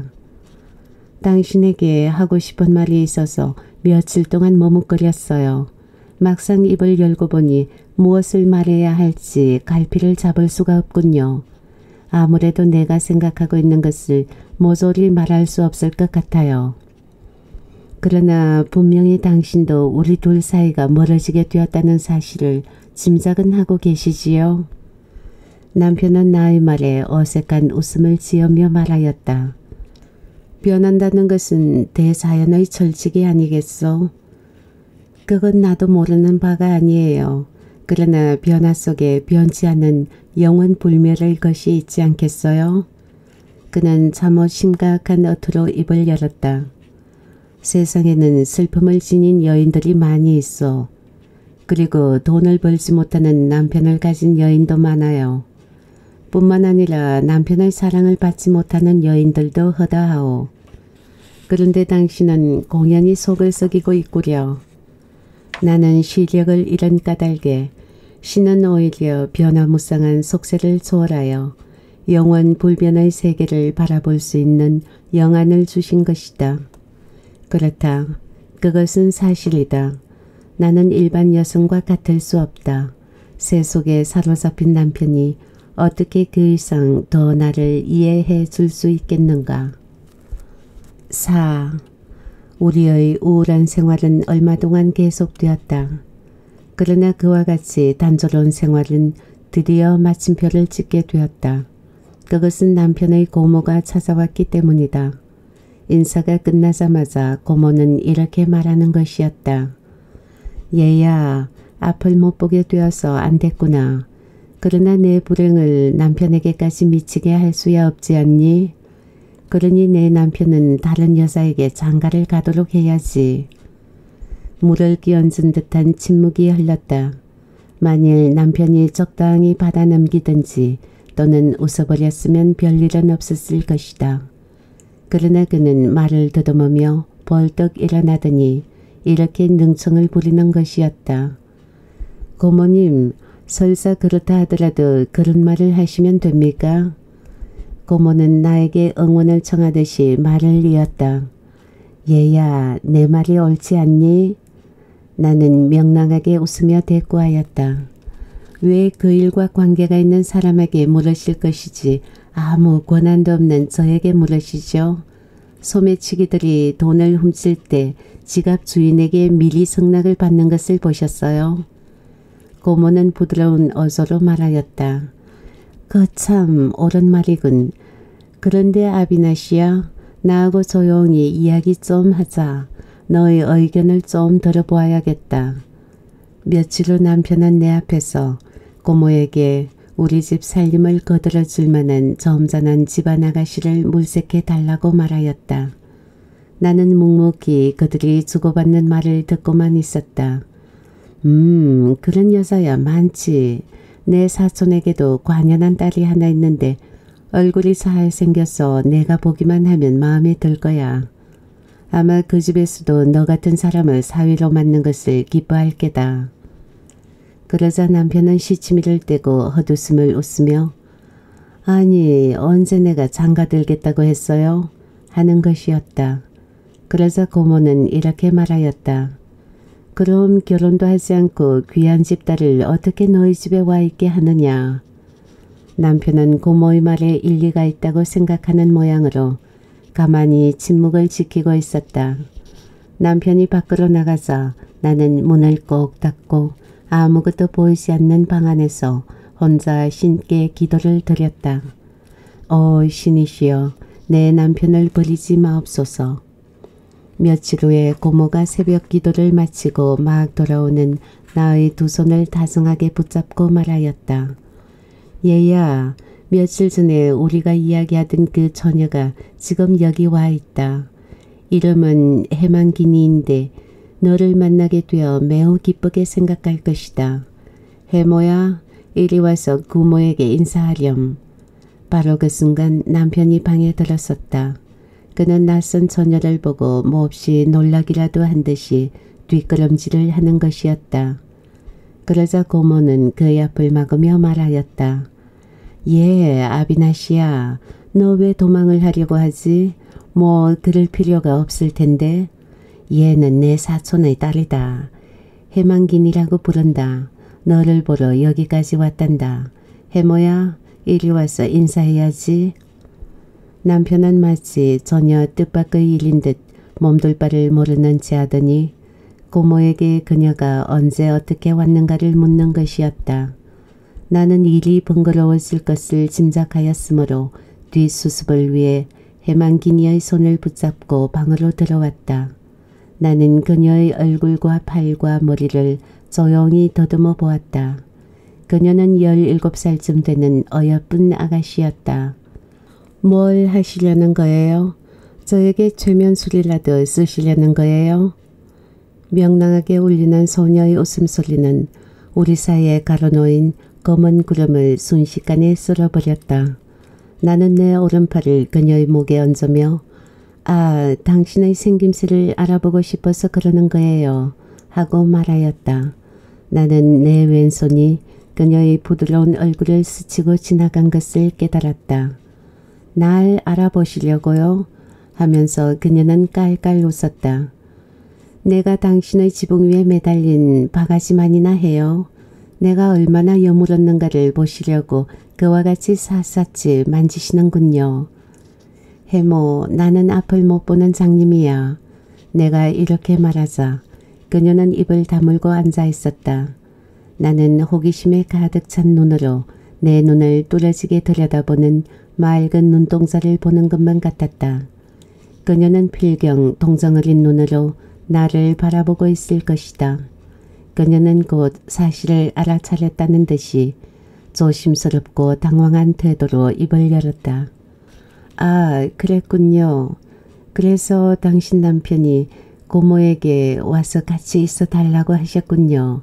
S1: 당신에게 하고 싶은 말이 있어서 며칠 동안 머뭇거렸어요. 막상 입을 열고 보니 무엇을 말해야 할지 갈피를 잡을 수가 없군요. 아무래도 내가 생각하고 있는 것을 모조리 말할 수 없을 것 같아요. 그러나 분명히 당신도 우리 둘 사이가 멀어지게 되었다는 사실을 짐작은 하고 계시지요? 남편은 나의 말에 어색한 웃음을 지으며 말하였다. 변한다는 것은 대자연의 철칙이 아니겠소? 그건 나도 모르는 바가 아니에요. 그러나 변화 속에 변치 않은 영원 불멸의 것이 있지 않겠어요? 그는 참으로 심각한 어투로 입을 열었다. 세상에는 슬픔을 지닌 여인들이 많이 있어. 그리고 돈을 벌지 못하는 남편을 가진 여인도 많아요. 뿐만 아니라 남편의 사랑을 받지 못하는 여인들도 허다하오. 그런데 당신은 공연히 속을 썩이고 있구려. 나는 시력을 잃은 까닭에 신은 오히려 변화무쌍한 속세를 초월하여 영원 불변의 세계를 바라볼 수 있는 영안을 주신 것이다. 그렇다. 그것은 사실이다. 나는 일반 여성과 같을 수 없다. 새 속에 사로잡힌 남편이 어떻게 그 이상 더 나를 이해해 줄 수 있겠는가. 4. 우리의 우울한 생활은 얼마 동안 계속되었다. 그러나 그와 같이 단조로운 생활은 드디어 마침표를 찍게 되었다. 그것은 남편의 고모가 찾아왔기 때문이다. 인사가 끝나자마자 고모는 이렇게 말하는 것이었다. 얘야, 앞을 못 보게 되어서 안 됐구나. 그러나 내 불행을 남편에게까지 미치게 할 수야 없지 않니? 그러니 내 남편은 다른 여자에게 장가를 가도록 해야지. 물을 끼얹은 듯한 침묵이 흘렀다. 만일 남편이 적당히 받아 넘기든지 또는 웃어버렸으면 별일은 없었을 것이다. 그러나 그는 말을 더듬으며 벌떡 일어나더니 이렇게 능청을 부리는 것이었다. 고모님, 설사 그렇다 하더라도 그런 말을 하시면 됩니까? 고모는 나에게 응원을 청하듯이 말을 이었다. 얘야, 내 말이 옳지 않니? 나는 명랑하게 웃으며 대꾸하였다. 왜 그 일과 관계가 있는 사람에게 물으실 것이지 아무 권한도 없는 저에게 물으시죠? 소매치기들이 돈을 훔칠 때 지갑 주인에게 미리 승낙을 받는 것을 보셨어요? 고모는 부드러운 어조로 말하였다. 거참 옳은 말이군. 그런데 아비나시야, 나하고 조용히 이야기 좀 하자. 너의 의견을 좀 들어보아야겠다. 며칠 후 남편은 내 앞에서 고모에게 우리 집 살림을 거들어줄 만한 점잖은 집안 아가씨를 물색해 달라고 말하였다. 나는 묵묵히 그들이 주고받는 말을 듣고만 있었다. 그런 여자야 많지. 내 사촌에게도 관연한 딸이 하나 있는데 얼굴이 잘생겨서 내가 보기만 하면 마음에 들 거야. 아마 그 집에서도 너 같은 사람을 사위로 맞는 것을 기뻐할 게다. 그러자 남편은 시치미를 떼고 헛웃음을 웃으며 아니 언제 내가 장가들겠다고 했어요? 하는 것이었다. 그러자 고모는 이렇게 말하였다. 그럼 결혼도 하지 않고 귀한 집딸을 어떻게 너희 집에 와 있게 하느냐. 남편은 고모의 말에 일리가 있다고 생각하는 모양으로 가만히 침묵을 지키고 있었다. 남편이 밖으로 나가자 나는 문을 꼭 닫고 아무것도 보이지 않는 방 안에서 혼자 신께 기도를 드렸다. 오 신이시여, 내 남편을 버리지 마옵소서. 며칠 후에 고모가 새벽 기도를 마치고 막 돌아오는 나의 두 손을 다정하게 붙잡고 말하였다. 얘야, 며칠 전에 우리가 이야기하던 그 처녀가 지금 여기 와 있다. 이름은 해만기니인데 너를 만나게 되어 매우 기쁘게 생각할 것이다. 해모야, 이리 와서 구모에게 인사하렴. 바로 그 순간 남편이 방에 들어섰다. 그는 낯선 처녀를 보고 몹시 놀라기라도 한 듯이 뒷걸음질을 하는 것이었다. 그러자 고모는 그의 앞을 막으며 말하였다. 예, 아비나시야, 너 왜 도망을 하려고 하지? 뭐 그럴 필요가 없을 텐데. 얘는 내 사촌의 딸이다. 해만긴이라고 부른다. 너를 보러 여기까지 왔단다. 해모야, 이리 와서 인사해야지. 남편은 마치 전혀 뜻밖의 일인 듯 몸둘 바를 모르는 체 하더니 고모에게 그녀가 언제 어떻게 왔는가를 묻는 것이었다. 나는 일이 번거로웠을 것을 짐작하였으므로 뒷수습을 위해 해만기니의 손을 붙잡고 방으로 들어왔다. 나는 그녀의 얼굴과 팔과 머리를 조용히 더듬어 보았다. 그녀는 17살쯤 되는 어여쁜 아가씨였다. 뭘 하시려는 거예요? 저에게 최면술이라도 쓰시려는 거예요? 명랑하게 울리는 소녀의 웃음소리는 우리 사이에 가로놓인 검은 구름을 순식간에 쓸어버렸다. 나는 내 오른팔을 그녀의 목에 얹으며 아, 당신의 생김새를 알아보고 싶어서 그러는 거예요. 하고 말하였다. 나는 내 왼손이 그녀의 부드러운 얼굴을 스치고 지나간 것을 깨달았다. 날 알아보시려고요? 하면서 그녀는 깔깔 웃었다. 내가 당신의 지붕 위에 매달린 바가지만이나 해요. 내가 얼마나 여물었는가를 보시려고 그와 같이 샅샅이 만지시는군요. 해모, 나는 앞을 못 보는 장님이야. 내가 이렇게 말하자 그녀는 입을 다물고 앉아 있었다. 나는 호기심에 가득 찬 눈으로 내 눈을 뚫어지게 들여다보는 맑은 눈동자를 보는 것만 같았다. 그녀는 필경 동정 어린 눈으로 나를 바라보고 있을 것이다. 그녀는 곧 사실을 알아차렸다는 듯이 조심스럽고 당황한 태도로 입을 열었다. 아, 그랬군요. 그래서 당신 남편이 고모에게 와서 같이 있어 달라고 하셨군요.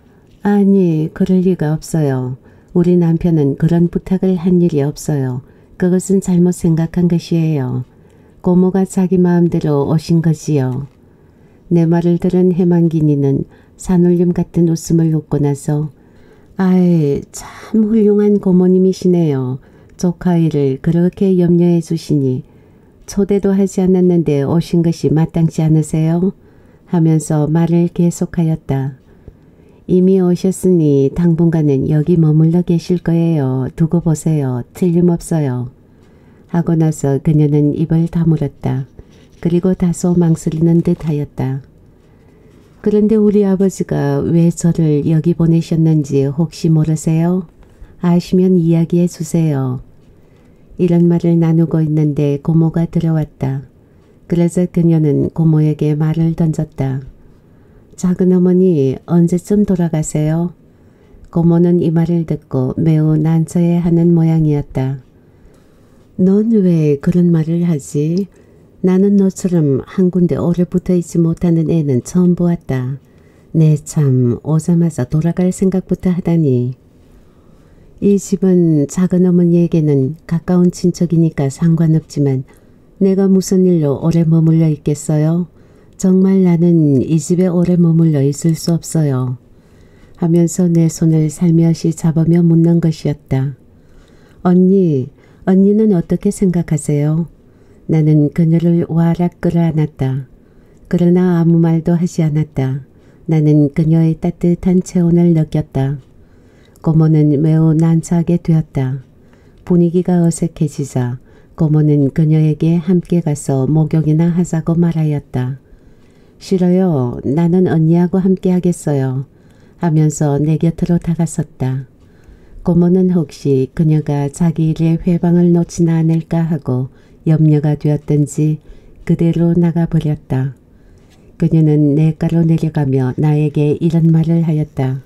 S1: 아니, 그럴 리가 없어요. 우리 남편은 그런 부탁을 한 일이 없어요. 그것은 잘못 생각한 것이에요. 고모가 자기 마음대로 오신 거지요. 내 말을 들은 해만기니는 산울림 같은 웃음을 웃고 나서 아이, 참 훌륭한 고모님이시네요. 조카 일을 그렇게 염려해 주시니 초대도 하지 않았는데 오신 것이 마땅치 않으세요? 하면서 말을 계속하였다. 이미 오셨으니 당분간은 여기 머물러 계실 거예요. 두고 보세요. 틀림없어요. 하고 나서 그녀는 입을 다물었다. 그리고 다소 망설이는 듯 하였다. 그런데 우리 아버지가 왜 저를 여기 보내셨는지 혹시 모르세요? 아시면 이야기해 주세요. 이런 말을 나누고 있는데 고모가 들어왔다. 그래서 그녀는 고모에게 말을 던졌다. 작은 어머니 언제쯤 돌아가세요? 고모는 이 말을 듣고 매우 난처해하는 모양이었다. 넌 왜 그런 말을 하지? 나는 너처럼 한 군데 오래 붙어있지 못하는 애는 처음 보았다. 내 참 오자마자 돌아갈 생각부터 하다니. 이 집은 작은 어머니에게는 가까운 친척이니까 상관없지만 내가 무슨 일로 오래 머물러 있겠어요? 정말 나는 이 집에 오래 머물러 있을 수 없어요. 하면서 내 손을 살며시 잡으며 묻는 것이었다. 언니는 어떻게 생각하세요? 나는 그녀를 와락 끌어안았다. 그러나 아무 말도 하지 않았다. 나는 그녀의 따뜻한 체온을 느꼈다. 고모는 매우 난처하게 되었다. 분위기가 어색해지자 고모는 그녀에게 함께 가서 목욕이나 하자고 말하였다. 싫어요. 나는 언니하고 함께 하겠어요. 하면서 내 곁으로 다가섰다. 고모는 혹시 그녀가 자기 일에 회방을 놓지나 않을까 하고 염려가 되었던지 그대로 나가버렸다. 그녀는 냇가로 내려가며 나에게 이런 말을 하였다.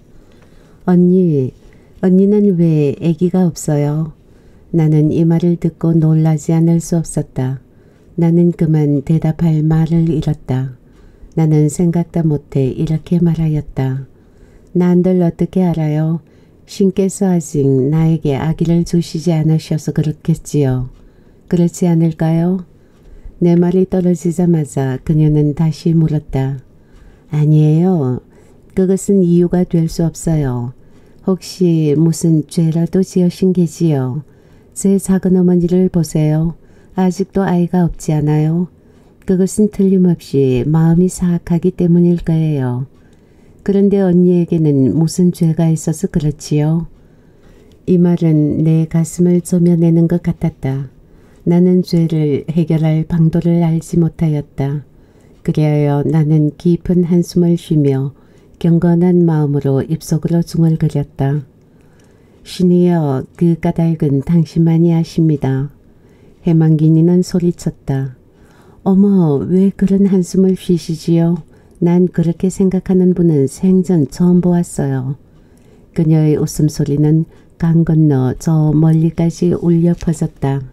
S1: 언니는 왜 아기가 없어요? 나는 이 말을 듣고 놀라지 않을 수 없었다. 나는 그만 대답할 말을 잃었다. 나는 생각도 못해 이렇게 말하였다. 난들 어떻게 알아요? 신께서 아직 나에게 아기를 주시지 않으셔서 그렇겠지요. 그렇지 않을까요? 내 말이 떨어지자마자 그녀는 다시 물었다. 아니에요. 그것은 이유가 될 수 없어요. 혹시 무슨 죄라도 지으신 게지요. 제 작은 어머니를 보세요. 아직도 아이가 없지 않아요? 그것은 틀림없이 마음이 사악하기 때문일 거예요. 그런데 언니에게는 무슨 죄가 있어서 그렇지요? 이 말은 내 가슴을 조며내는 것 같았다. 나는 죄를 해결할 방도를 알지 못하였다. 그리하여 나는 깊은 한숨을 쉬며 경건한 마음으로 입속으로 중얼거렸다. 신이여, 그 까닭은 당신만이 아십니다. 해망기니는 소리쳤다. 어머, 왜 그런 한숨을 쉬시지요? 난 그렇게 생각하는 분은 생전 처음 보았어요. 그녀의 웃음소리는 강 건너 저 멀리까지 울려 퍼졌다.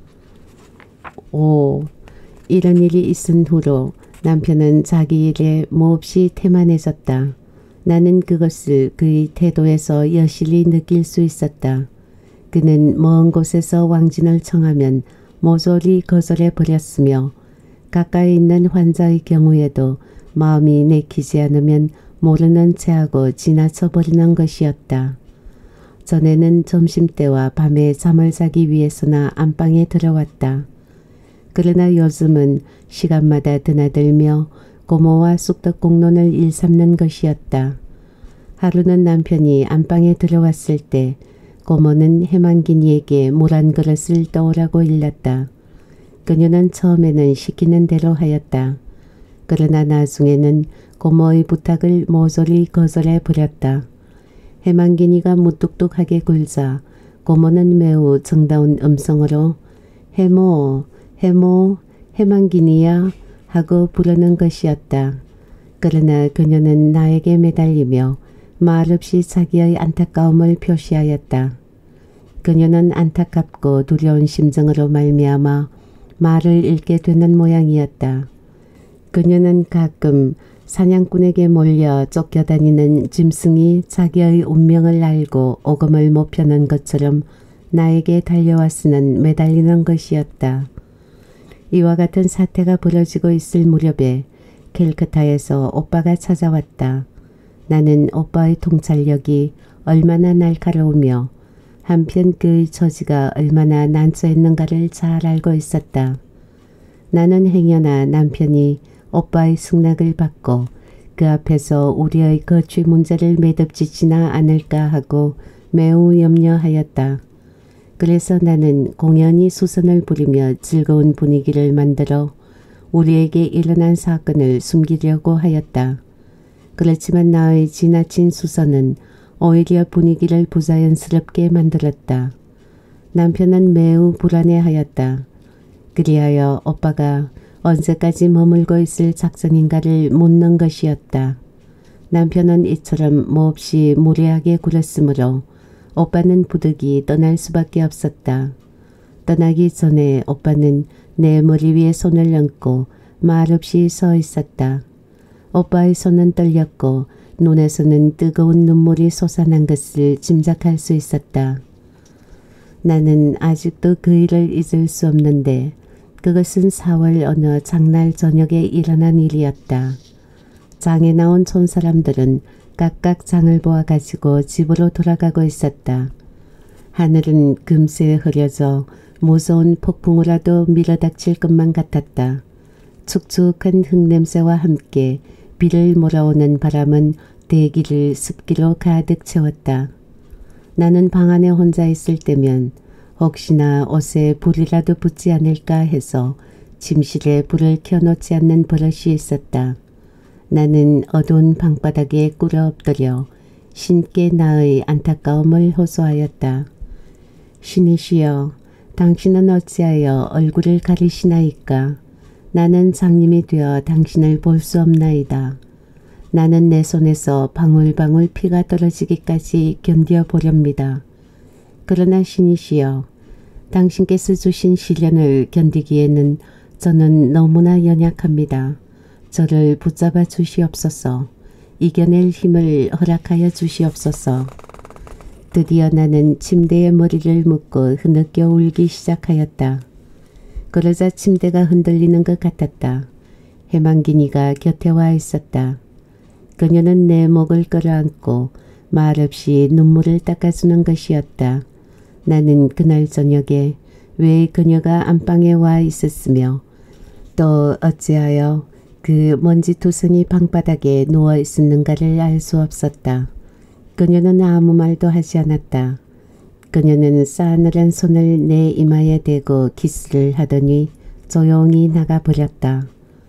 S1: 오, 이런 일이 있은 후로 남편은 자기 일에 몹시 태만해졌다. 나는 그것을 그의 태도에서 여실히 느낄 수 있었다. 그는 먼 곳에서 왕진을 청하면 모조리 거절해 버렸으며 가까이 있는 환자의 경우에도 마음이 내키지 않으면 모르는 체하고 지나쳐 버리는 것이었다. 전에는 점심때와 밤에 잠을 자기 위해서나 안방에 들어왔다. 그러나 요즘은 시간마다 드나들며 고모와 쑥떡공론을 일삼는 것이었다. 하루는 남편이 안방에 들어왔을 때 고모는 해망기니에게 물 한 그릇을 떠오라고 일렀다. 그녀는 처음에는 시키는 대로 하였다. 그러나 나중에는 고모의 부탁을 모조리 거절해 버렸다. 해망기니가 무뚝뚝하게 굴자 고모는 매우 정다운 음성으로 해모, 해망기니야 하고 부르는 것이었다. 그러나 그녀는 나에게 매달리며 말없이 자기의 안타까움을 표시하였다. 그녀는 안타깝고 두려운 심정으로 말미암아 말을 잃게 되는 모양이었다. 그녀는 가끔 사냥꾼에게 몰려 쫓겨다니는 짐승이 자기의 운명을 알고 오금을 못 펴는 것처럼 나에게 달려왔으는 매달리는 것이었다. 이와 같은 사태가 벌어지고 있을 무렵에 캘커타에서 오빠가 찾아왔다. 나는 오빠의 통찰력이 얼마나 날카로우며 한편 그의 처지가 얼마나 난처했는가를 잘 알고 있었다. 나는 행여나 남편이 오빠의 승낙을 받고 그 앞에서 우리의 거취 문제를 매듭짓지나 않을까 하고 매우 염려하였다. 그래서 나는 공연히 수선을 부리며 즐거운 분위기를 만들어 우리에게 일어난 사건을 숨기려고 하였다. 그렇지만 나의 지나친 수선은 오히려 분위기를 부자연스럽게 만들었다. 남편은 매우 불안해하였다. 그리하여 오빠가 언제까지 머물고 있을 작정인가를 묻는 것이었다. 남편은 이처럼 몹시 무례하게 굴었으므로 오빠는 부득이 떠날 수밖에 없었다. 떠나기 전에 오빠는 내 머리 위에 손을 얹고 말없이 서 있었다. 오빠의 손은 떨렸고 눈에서는 뜨거운 눈물이 솟아난 것을 짐작할 수 있었다. 나는 아직도 그 일을 잊을 수 없는데 그것은 4월 어느 장날 저녁에 일어난 일이었다. 장에 나온 촌사람들은 각각 장을 보아가지고 집으로 돌아가고 있었다. 하늘은 금세 흐려져 무서운 폭풍우라도 밀어닥칠 것만 같았다. 축축한 흙냄새와 함께 비를 몰아오는 바람은 대기를 습기로 가득 채웠다. 나는 방 안에 혼자 있을 때면 혹시나 옷에 불이라도 붙지 않을까 해서 침실에 불을 켜놓지 않는 버릇이 있었다. 나는 어두운 방바닥에 꿇어 엎드려 신께 나의 안타까움을 호소하였다. 신이시여, 당신은 어찌하여 얼굴을 가리시나이까? 나는 장님이 되어 당신을 볼 수 없나이다. 나는 내 손에서 방울방울 피가 떨어지기까지 견뎌보렵니다. 그러나 신이시여, 당신께서 주신 시련을 견디기에는 저는 너무나 연약합니다. 저를 붙잡아 주시옵소서. 이겨낼 힘을 허락하여 주시옵소서. 드디어 나는 침대에 머리를 묻고 흐느껴 울기 시작하였다. 그러자 침대가 흔들리는 것 같았다. 해망기니가 곁에 와 있었다. 그녀는 내 목을 끌어안고 말없이 눈물을 닦아주는 것이었다. 나는 그날 저녁에 왜 그녀가 안방에 와 있었으며 또 어찌하여 그 먼지투성이 방바닥에 누워 있었는가를 알 수 없었다. 그녀는 아무 말도 하지 않았다. 그녀는 싸늘한 손을 내 이마에 대고 키스를 하더니 조용히 나가버렸다.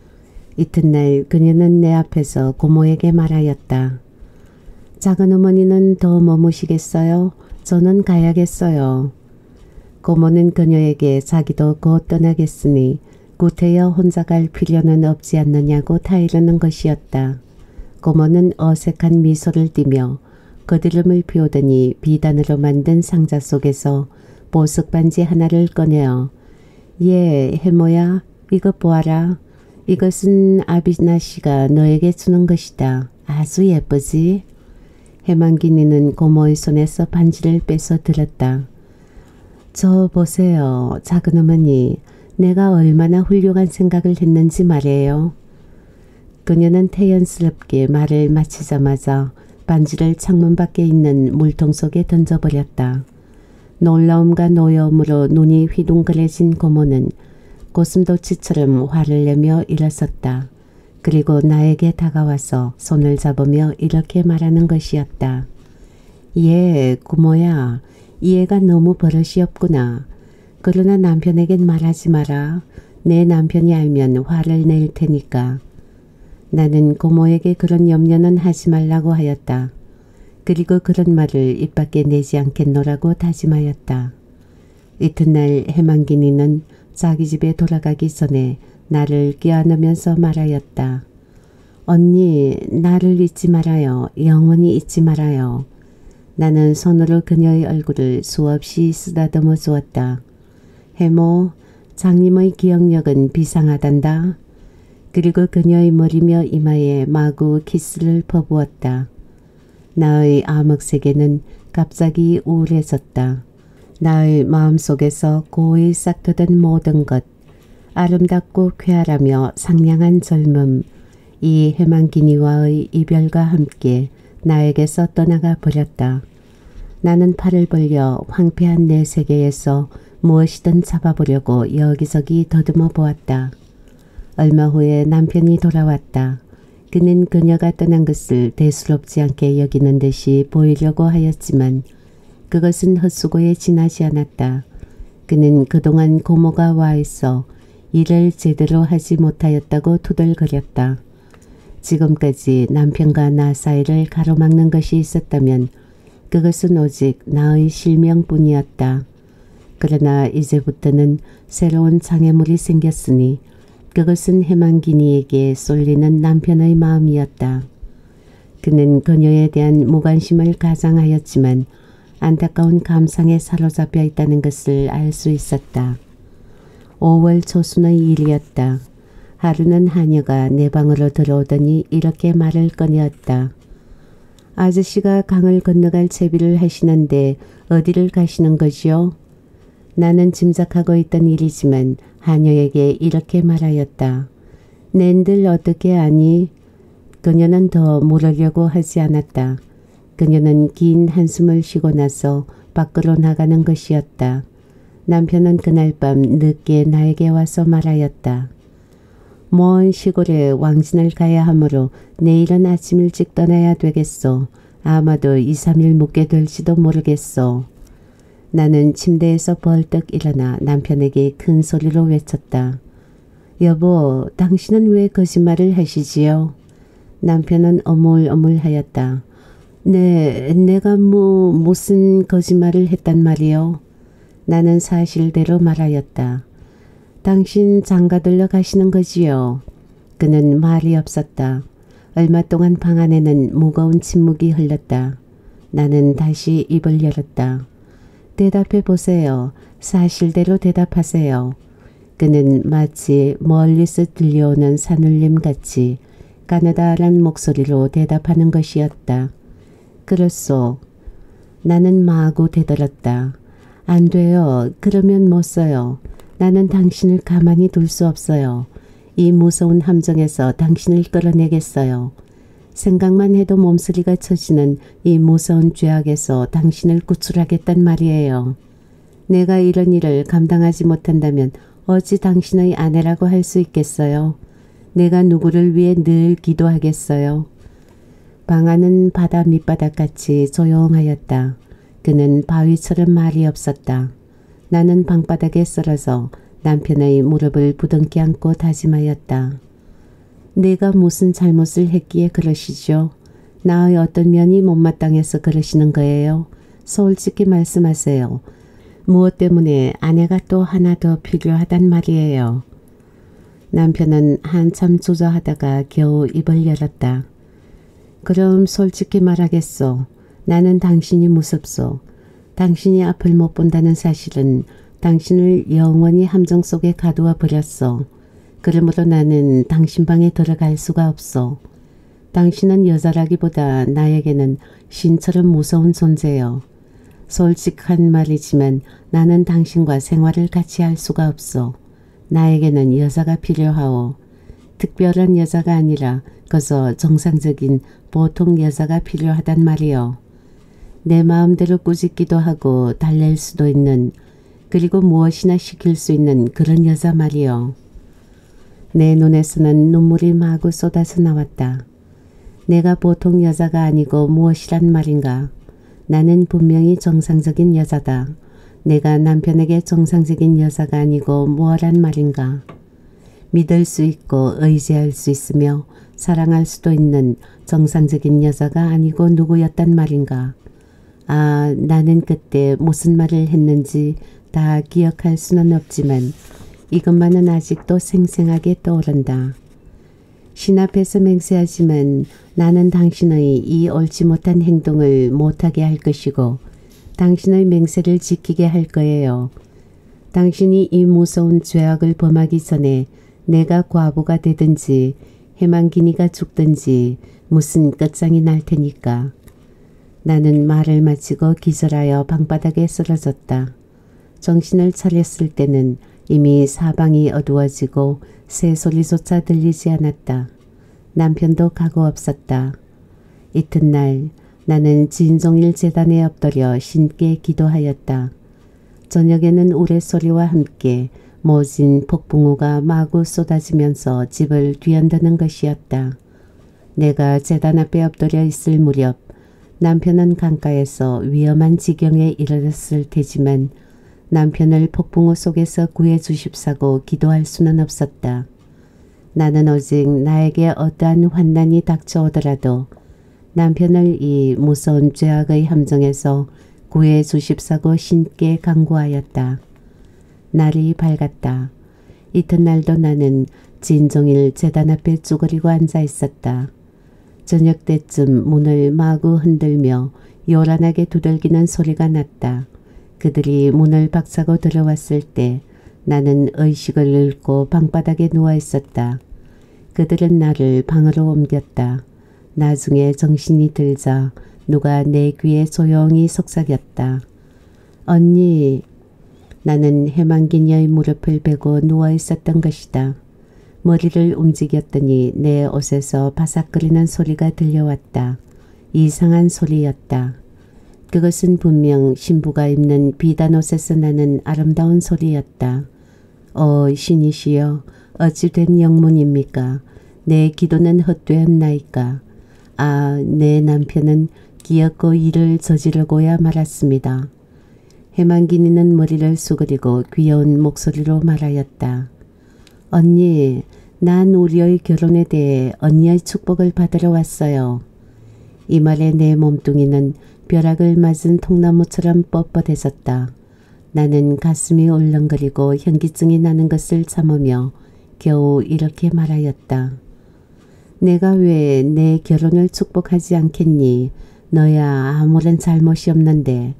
S1: 이튿날 그녀는 내 앞에서 고모에게 말하였다. 작은 어머니는 더 머무시겠어요? 저는 가야겠어요. 고모는 그녀에게 자기도 곧 떠나겠으니 구태여 혼자 갈 필요는 없지 않느냐고 타이르는 것이었다. 고모는 어색한 미소를 띠며 거드름을 피우더니 비단으로 만든 상자 속에서 보석 반지 하나를 꺼내어 예, 해모야, 이것 보아라. 이것은 아비나 씨가 너에게 주는 것이다. 아주 예쁘지? 해망기니는 고모의 손에서 반지를 빼서 들었다. 저 보세요. 작은 어머니, 내가 얼마나 훌륭한 생각을 했는지 말이에요. 그녀는 태연스럽게 말을 마치자마자 반지를 창문 밖에 있는 물통 속에 던져버렸다. 놀라움과 노여움으로 눈이 휘둥그레진 고모는 고슴도치처럼 화를 내며 일어섰다. 그리고 나에게 다가와서 손을 잡으며 이렇게 말하는 것이었다. 예, 고모야, 이 애가 너무 버릇이 없구나. 그러나 남편에겐 말하지 마라. 내 남편이 알면 화를 낼 테니까. 나는 고모에게 그런 염려는 하지 말라고 하였다. 그리고 그런 말을 입 밖에 내지 않겠노라고 다짐하였다. 이튿날 해망기니는 자기 집에 돌아가기 전에 나를 껴안으면서 말하였다. 언니, 나를 잊지 말아요. 영원히 잊지 말아요. 나는 손으로 그녀의 얼굴을 수없이 쓰다듬어 주었다. 해모, 장님의 기억력은 비상하단다. 그리고 그녀의 머리며 이마에 마구 키스를 퍼부었다. 나의 암흑세계는 갑자기 우울해졌다. 나의 마음속에서 고이 싹트던 모든 것, 아름답고 쾌활하며 상냥한 젊음, 이 해망기니와의 이별과 함께 나에게서 떠나가 버렸다. 나는 팔을 벌려 황폐한 내 세계에서 무엇이든 잡아보려고 여기저기 더듬어 보았다. 얼마 후에 남편이 돌아왔다. 그는 그녀가 떠난 것을 대수롭지 않게 여기는 듯이 보이려고 하였지만 그것은 헛수고에 지나지 않았다. 그는 그동안 고모가 와 있어 일을 제대로 하지 못하였다고 투덜거렸다. 지금까지 남편과 나 사이를 가로막는 것이 있었다면 그것은 오직 나의 실명뿐이었다. 그러나 이제부터는 새로운 장애물이 생겼으니 그것은 해망기니에게 쏠리는 남편의 마음이었다. 그는 그녀에 대한 무관심을 가장하였지만 안타까운 감상에 사로잡혀 있다는 것을 알 수 있었다. 5월 초순의 일이었다. 하루는 하녀가 내 방으로 들어오더니 이렇게 말을 꺼내었다. 아저씨가 강을 건너갈 채비를 하시는데 어디를 가시는 거지요? 나는 짐작하고 있던 일이지만 하녀에게 이렇게 말하였다. 낸들 어떻게 아니? 그녀는 더 물으려고 하지 않았다. 그녀는 긴 한숨을 쉬고 나서 밖으로 나가는 것이었다. 남편은 그날 밤 늦게 나에게 와서 말하였다. 먼 시골에 왕진을 가야 하므로 내일은 아침 일찍 떠나야 되겠소. 아마도 2, 3일 묵게 될지도 모르겠소. 나는 침대에서 벌떡 일어나 남편에게 큰 소리로 외쳤다. 여보, 당신은 왜 거짓말을 하시지요? 남편은 어물어물하였다. 내가 무슨 거짓말을 했단 말이요? 나는 사실대로 말하였다. 당신 장가들러 가시는 거지요? 그는 말이 없었다. 얼마 동안 방 안에는 무거운 침묵이 흘렀다. 나는 다시 입을 열었다. 대답해 보세요. 사실대로 대답하세요. 그는 마치 멀리서 들려오는 산울림 같이 가느다란 목소리로 대답하는 것이었다. 그렇소. 나는 마구 대들었다. 안 돼요. 그러면 못 써요. 나는 당신을 가만히 둘 수 없어요. 이 무서운 함정에서 당신을 끌어내겠어요. 생각만 해도 몸서리가 쳐지는 이 무서운 죄악에서 당신을 구출하겠단 말이에요. 내가 이런 일을 감당하지 못한다면 어찌 당신의 아내라고 할 수 있겠어요? 내가 누구를 위해 늘 기도하겠어요? 방 안은 바다 밑바닥같이 조용하였다. 그는 바위처럼 말이 없었다. 나는 방바닥에 쓰러져 남편의 무릎을 부둥켜 안고 다짐하였다. 내가 무슨 잘못을 했기에 그러시죠? 나의 어떤 면이 못마땅해서 그러시는 거예요? 솔직히 말씀하세요. 무엇 때문에 아내가 또 하나 더 필요하단 말이에요. 남편은 한참 주저하다가 겨우 입을 열었다. 그럼 솔직히 말하겠소. 나는 당신이 무섭소. 당신이 앞을 못 본다는 사실은 당신을 영원히 함정 속에 가두어 버렸소. 그러므로 나는 당신 방에 들어갈 수가 없소. 당신은 여자라기보다 나에게는 신처럼 무서운 존재요. 솔직한 말이지만 나는 당신과 생활을 같이 할 수가 없소. 나에게는 여자가 필요하오. 특별한 여자가 아니라 그저 정상적인 보통 여자가 필요하단 말이요. 내 마음대로 꾸짖기도 하고 달랠 수도 있는, 그리고 무엇이나 시킬 수 있는 그런 여자 말이요. 내 눈에서는 눈물이 마구 쏟아져 나왔다. 내가 보통 여자가 아니고 무엇이란 말인가. 나는 분명히 정상적인 여자다. 내가 남편에게 정상적인 여자가 아니고 뭐란 말인가. 믿을 수 있고 의지할 수 있으며 사랑할 수도 있는 정상적인 여자가 아니고 누구였단 말인가. 아, 나는 그때 무슨 말을 했는지 다 기억할 수는 없지만 이것만은 아직도 생생하게 떠오른다. 신 앞에서 맹세하지만 나는 당신의 이 옳지 못한 행동을 못하게 할 것이고 당신의 맹세를 지키게 할 거예요. 당신이 이 무서운 죄악을 범하기 전에 내가 과부가 되든지 해망기니가 죽든지 무슨 끝장이 날 테니까. 나는 말을 마치고 기절하여 방바닥에 쓰러졌다. 정신을 차렸을 때는 이미 사방이 어두워지고 새소리조차 들리지 않았다. 남편도 가고 없었다. 이튿날 나는 진종일 제단에 엎드려 신께 기도하였다. 저녁에는 우레소리와 함께 모진 폭풍우가 마구 쏟아지면서 집을 뒤흔드는 것이었다. 내가 제단 앞에 엎드려 있을 무렵 남편은 강가에서 위험한 지경에 이르렀을 테지만 남편을 폭풍우 속에서 구해 주십사고 기도할 수는 없었다. 나는 오직 나에게 어떠한 환난이 닥쳐오더라도 남편을 이 무서운 죄악의 함정에서 구해 주십사고 신께 간구하였다. 날이 밝았다. 이튿날도 나는 진종일 제단 앞에 쭈그리고 앉아 있었다. 저녁 때쯤 문을 마구 흔들며 요란하게 두들기는 소리가 났다. 그들이 문을 박차고 들어왔을 때 나는 의식을 잃고 방바닥에 누워 있었다. 그들은 나를 방으로 옮겼다. 나중에 정신이 들자 누가 내 귀에 조용히 속삭였다. 언니. 나는 해만기녀의 무릎을 베고 누워 있었던 것이다. 머리를 움직였더니 내 옷에서 바삭거리는 소리가 들려왔다. 이상한 소리였다. 그것은 분명 신부가 입는 비단 옷에서 나는 아름다운 소리였다. 신이시여, 어찌 된 영문입니까? 내 기도는 헛되었나이까? 내 남편은 기어코 일을 저지르고야 말았습니다. 해만기니는 머리를 수그리고 귀여운 목소리로 말하였다. 언니, 난 우리의 결혼에 대해 언니의 축복을 받으러 왔어요. 이 말에 내 몸뚱이는 벼락을 맞은 통나무처럼 뻣뻣해졌다. 나는 가슴이 울렁거리고 현기증이 나는 것을 참으며 겨우 이렇게 말하였다. 내가 왜 내 결혼을 축복하지 않겠니? 너야 아무런 잘못이 없는데.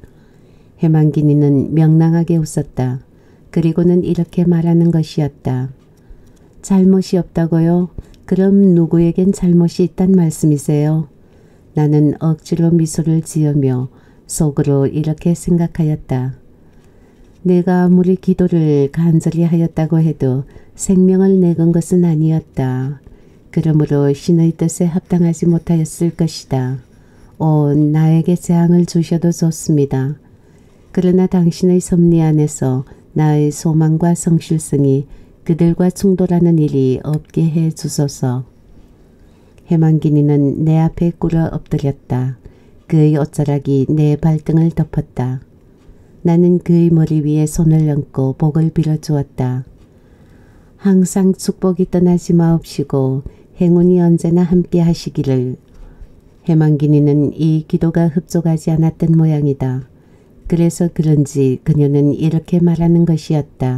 S1: 해만기니는 명랑하게 웃었다. 그리고는 이렇게 말하는 것이었다. 잘못이 없다고요? 그럼 누구에겐 잘못이 있단 말씀이세요? 나는 억지로 미소를 지으며 속으로 이렇게 생각하였다. 내가 아무리 기도를 간절히 하였다고 해도 생명을 내건 것은 아니었다. 그러므로 신의 뜻에 합당하지 못하였을 것이다. 나에게 재앙을 주셔도 좋습니다. 그러나 당신의 섭리 안에서 나의 소망과 성실성이 그들과 충돌하는 일이 없게 해 주소서. 해만기니는 내 앞에 꿇어 엎드렸다. 그의 옷자락이 내 발등을 덮었다. 나는 그의 머리 위에 손을 얹고 복을 빌어주었다. 항상 축복이 떠나지 마옵시고 행운이 언제나 함께 하시기를. 해만기니는 이 기도가 흡족하지 않았던 모양이다. 그래서 그런지 그녀는 이렇게 말하는 것이었다.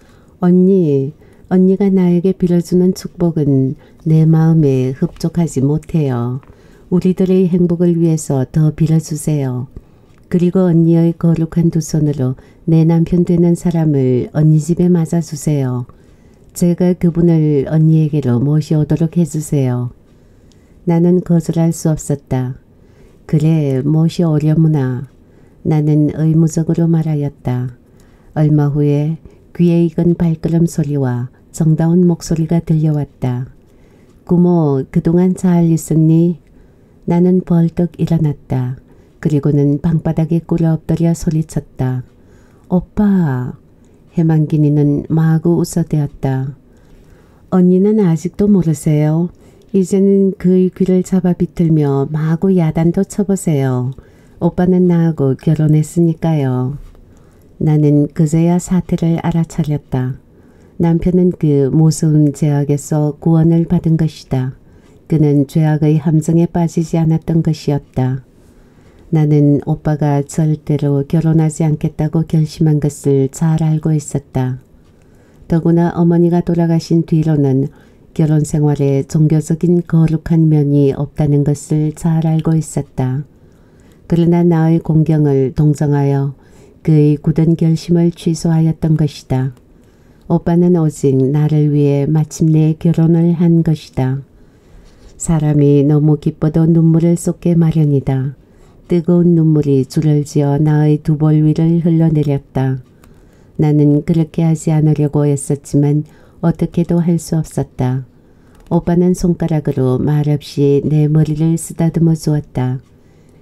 S1: 언니가 나에게 빌어주는 축복은 내 마음에 흡족하지 못해요. 우리들의 행복을 위해서 더 빌어주세요. 그리고 언니의 거룩한 두 손으로 내 남편 되는 사람을 언니 집에 맞아주세요. 제가 그분을 언니에게로 모셔오도록 해주세요. 나는 거절할 수 없었다. 그래, 모셔오려무나. 나는 의무적으로 말하였다. 얼마 후에 귀에 익은 발걸음 소리와 정다운 목소리가 들려왔다. 구모, 그동안 잘 있었니? 나는 벌떡 일어났다. 그리고는 방바닥에 꿇어 엎드려 소리쳤다. 오빠. 해만기니는 마구 웃어대었다. 언니는 아직도 모르세요? 이제는 그의 귀를 잡아 비틀며 마구 야단도 쳐보세요. 오빠는 나하고 결혼했으니까요. 나는 그제야 사태를 알아차렸다. 남편은 그 무서운 죄악에서 구원을 받은 것이다. 그는 죄악의 함정에 빠지지 않았던 것이었다. 나는 오빠가 절대로 결혼하지 않겠다고 결심한 것을 잘 알고 있었다. 더구나 어머니가 돌아가신 뒤로는 결혼 생활에 종교적인 거룩한 면이 없다는 것을 잘 알고 있었다. 그러나 나의 공경을 동정하여 그의 굳은 결심을 취소하였던 것이다. 오빠는 오직 나를 위해 마침내 결혼을 한 것이다. 사람이 너무 기뻐도 눈물을 쏟게 마련이다. 뜨거운 눈물이 줄을 지어 나의 두 볼 위를 흘러내렸다. 나는 그렇게 하지 않으려고 애썼지만 어떻게도 할 수 없었다. 오빠는 손가락으로 말없이 내 머리를 쓰다듬어 주었다.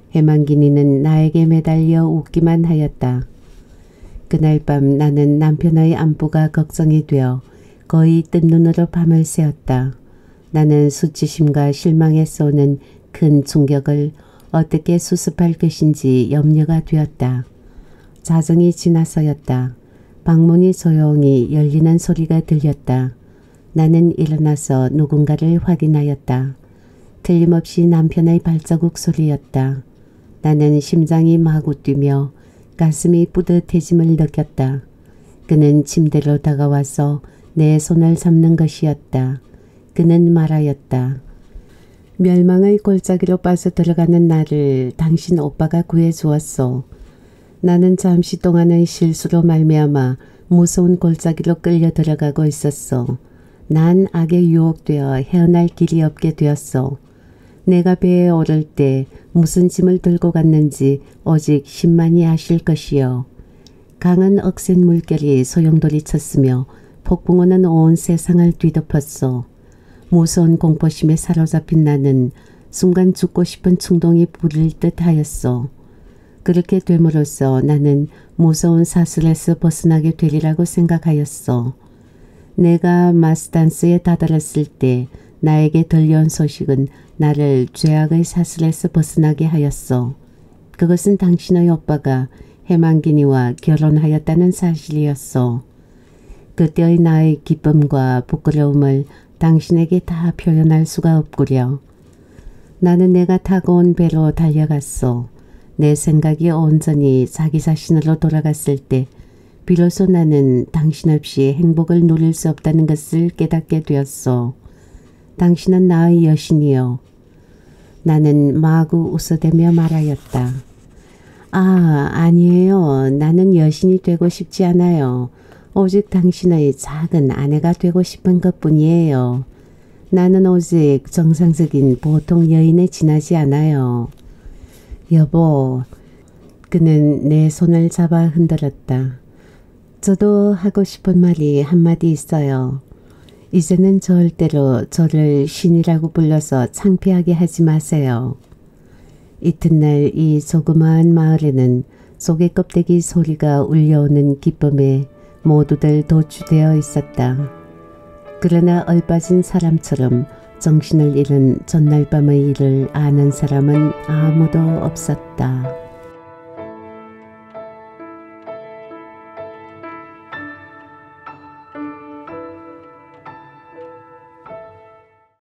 S1: 해망기니는 나에게 매달려 웃기만 하였다. 그날 밤 나는 남편의 안부가 걱정이 되어 거의 뜬 눈으로 밤을 새었다. 나는 수치심과 실망에 쏘는 큰 충격을 어떻게 수습할 것인지 염려가 되었다. 자정이 지나서였다. 방문이 조용히 열리는 소리가 들렸다. 나는 일어나서 누군가를 확인하였다. 틀림없이 남편의 발자국 소리였다. 나는 심장이 마구 뛰며 가슴이 뿌듯해짐을 느꼈다. 그는 침대로 다가와서 내 손을 잡는 것이었다. 그는 말하였다. 멸망의 골짜기로 빠져들어가는 나를 당신 오빠가 구해주었소. 나는 잠시 동안의 실수로 말미암아 무서운 골짜기로 끌려 들어가고 있었소. 난 악에 유혹되어 헤어날 길이 없게 되었소. 내가 배에 오를 때 무슨 짐을 들고 갔는지 오직 신만이 아실 것이요. 강한 억센 물결이 소용돌이 쳤으며 폭풍우는 온 세상을 뒤덮었소. 무서운 공포심에 사로잡힌 나는 순간 죽고 싶은 충동이 부릴 듯 하였소. 그렇게 됨으로써 나는 무서운 사슬에서 벗어나게 되리라고 생각하였소. 내가 마스단스에 다다랐을 때 나에게 들려온 소식은 나를 죄악의 사슬에서 벗어나게 하였소. 그것은 당신의 오빠가 해망기니와 결혼하였다는 사실이었소. 그때의 나의 기쁨과 부끄러움을 당신에게 다 표현할 수가 없구려. 나는 내가 타고 온 배로 달려갔소. 내 생각이 온전히 자기 자신으로 돌아갔을 때 비로소 나는 당신 없이 행복을 누릴 수 없다는 것을 깨닫게 되었소. 당신은 나의 여신이요. 나는 마구 웃어대며 말하였다. 아니에요. 나는 여신이 되고 싶지 않아요. 오직 당신의 작은 아내가 되고 싶은 것뿐이에요. 나는 오직 정상적인 보통 여인에 지나지 않아요. 여보, 그는 내 손을 잡아 흔들었다. 저도 하고 싶은 말이 한마디 있어요. 이제는 절대로 저를 신이라고 불러서 창피하게 하지 마세요. 이튿날 이 조그마한 마을에는 속의 껍데기 소리가 울려오는 기쁨에 모두들 도취되어 있었다. 그러나 얼빠진 사람처럼 정신을 잃은 전날 밤의 일을 아는 사람은 아무도 없었다.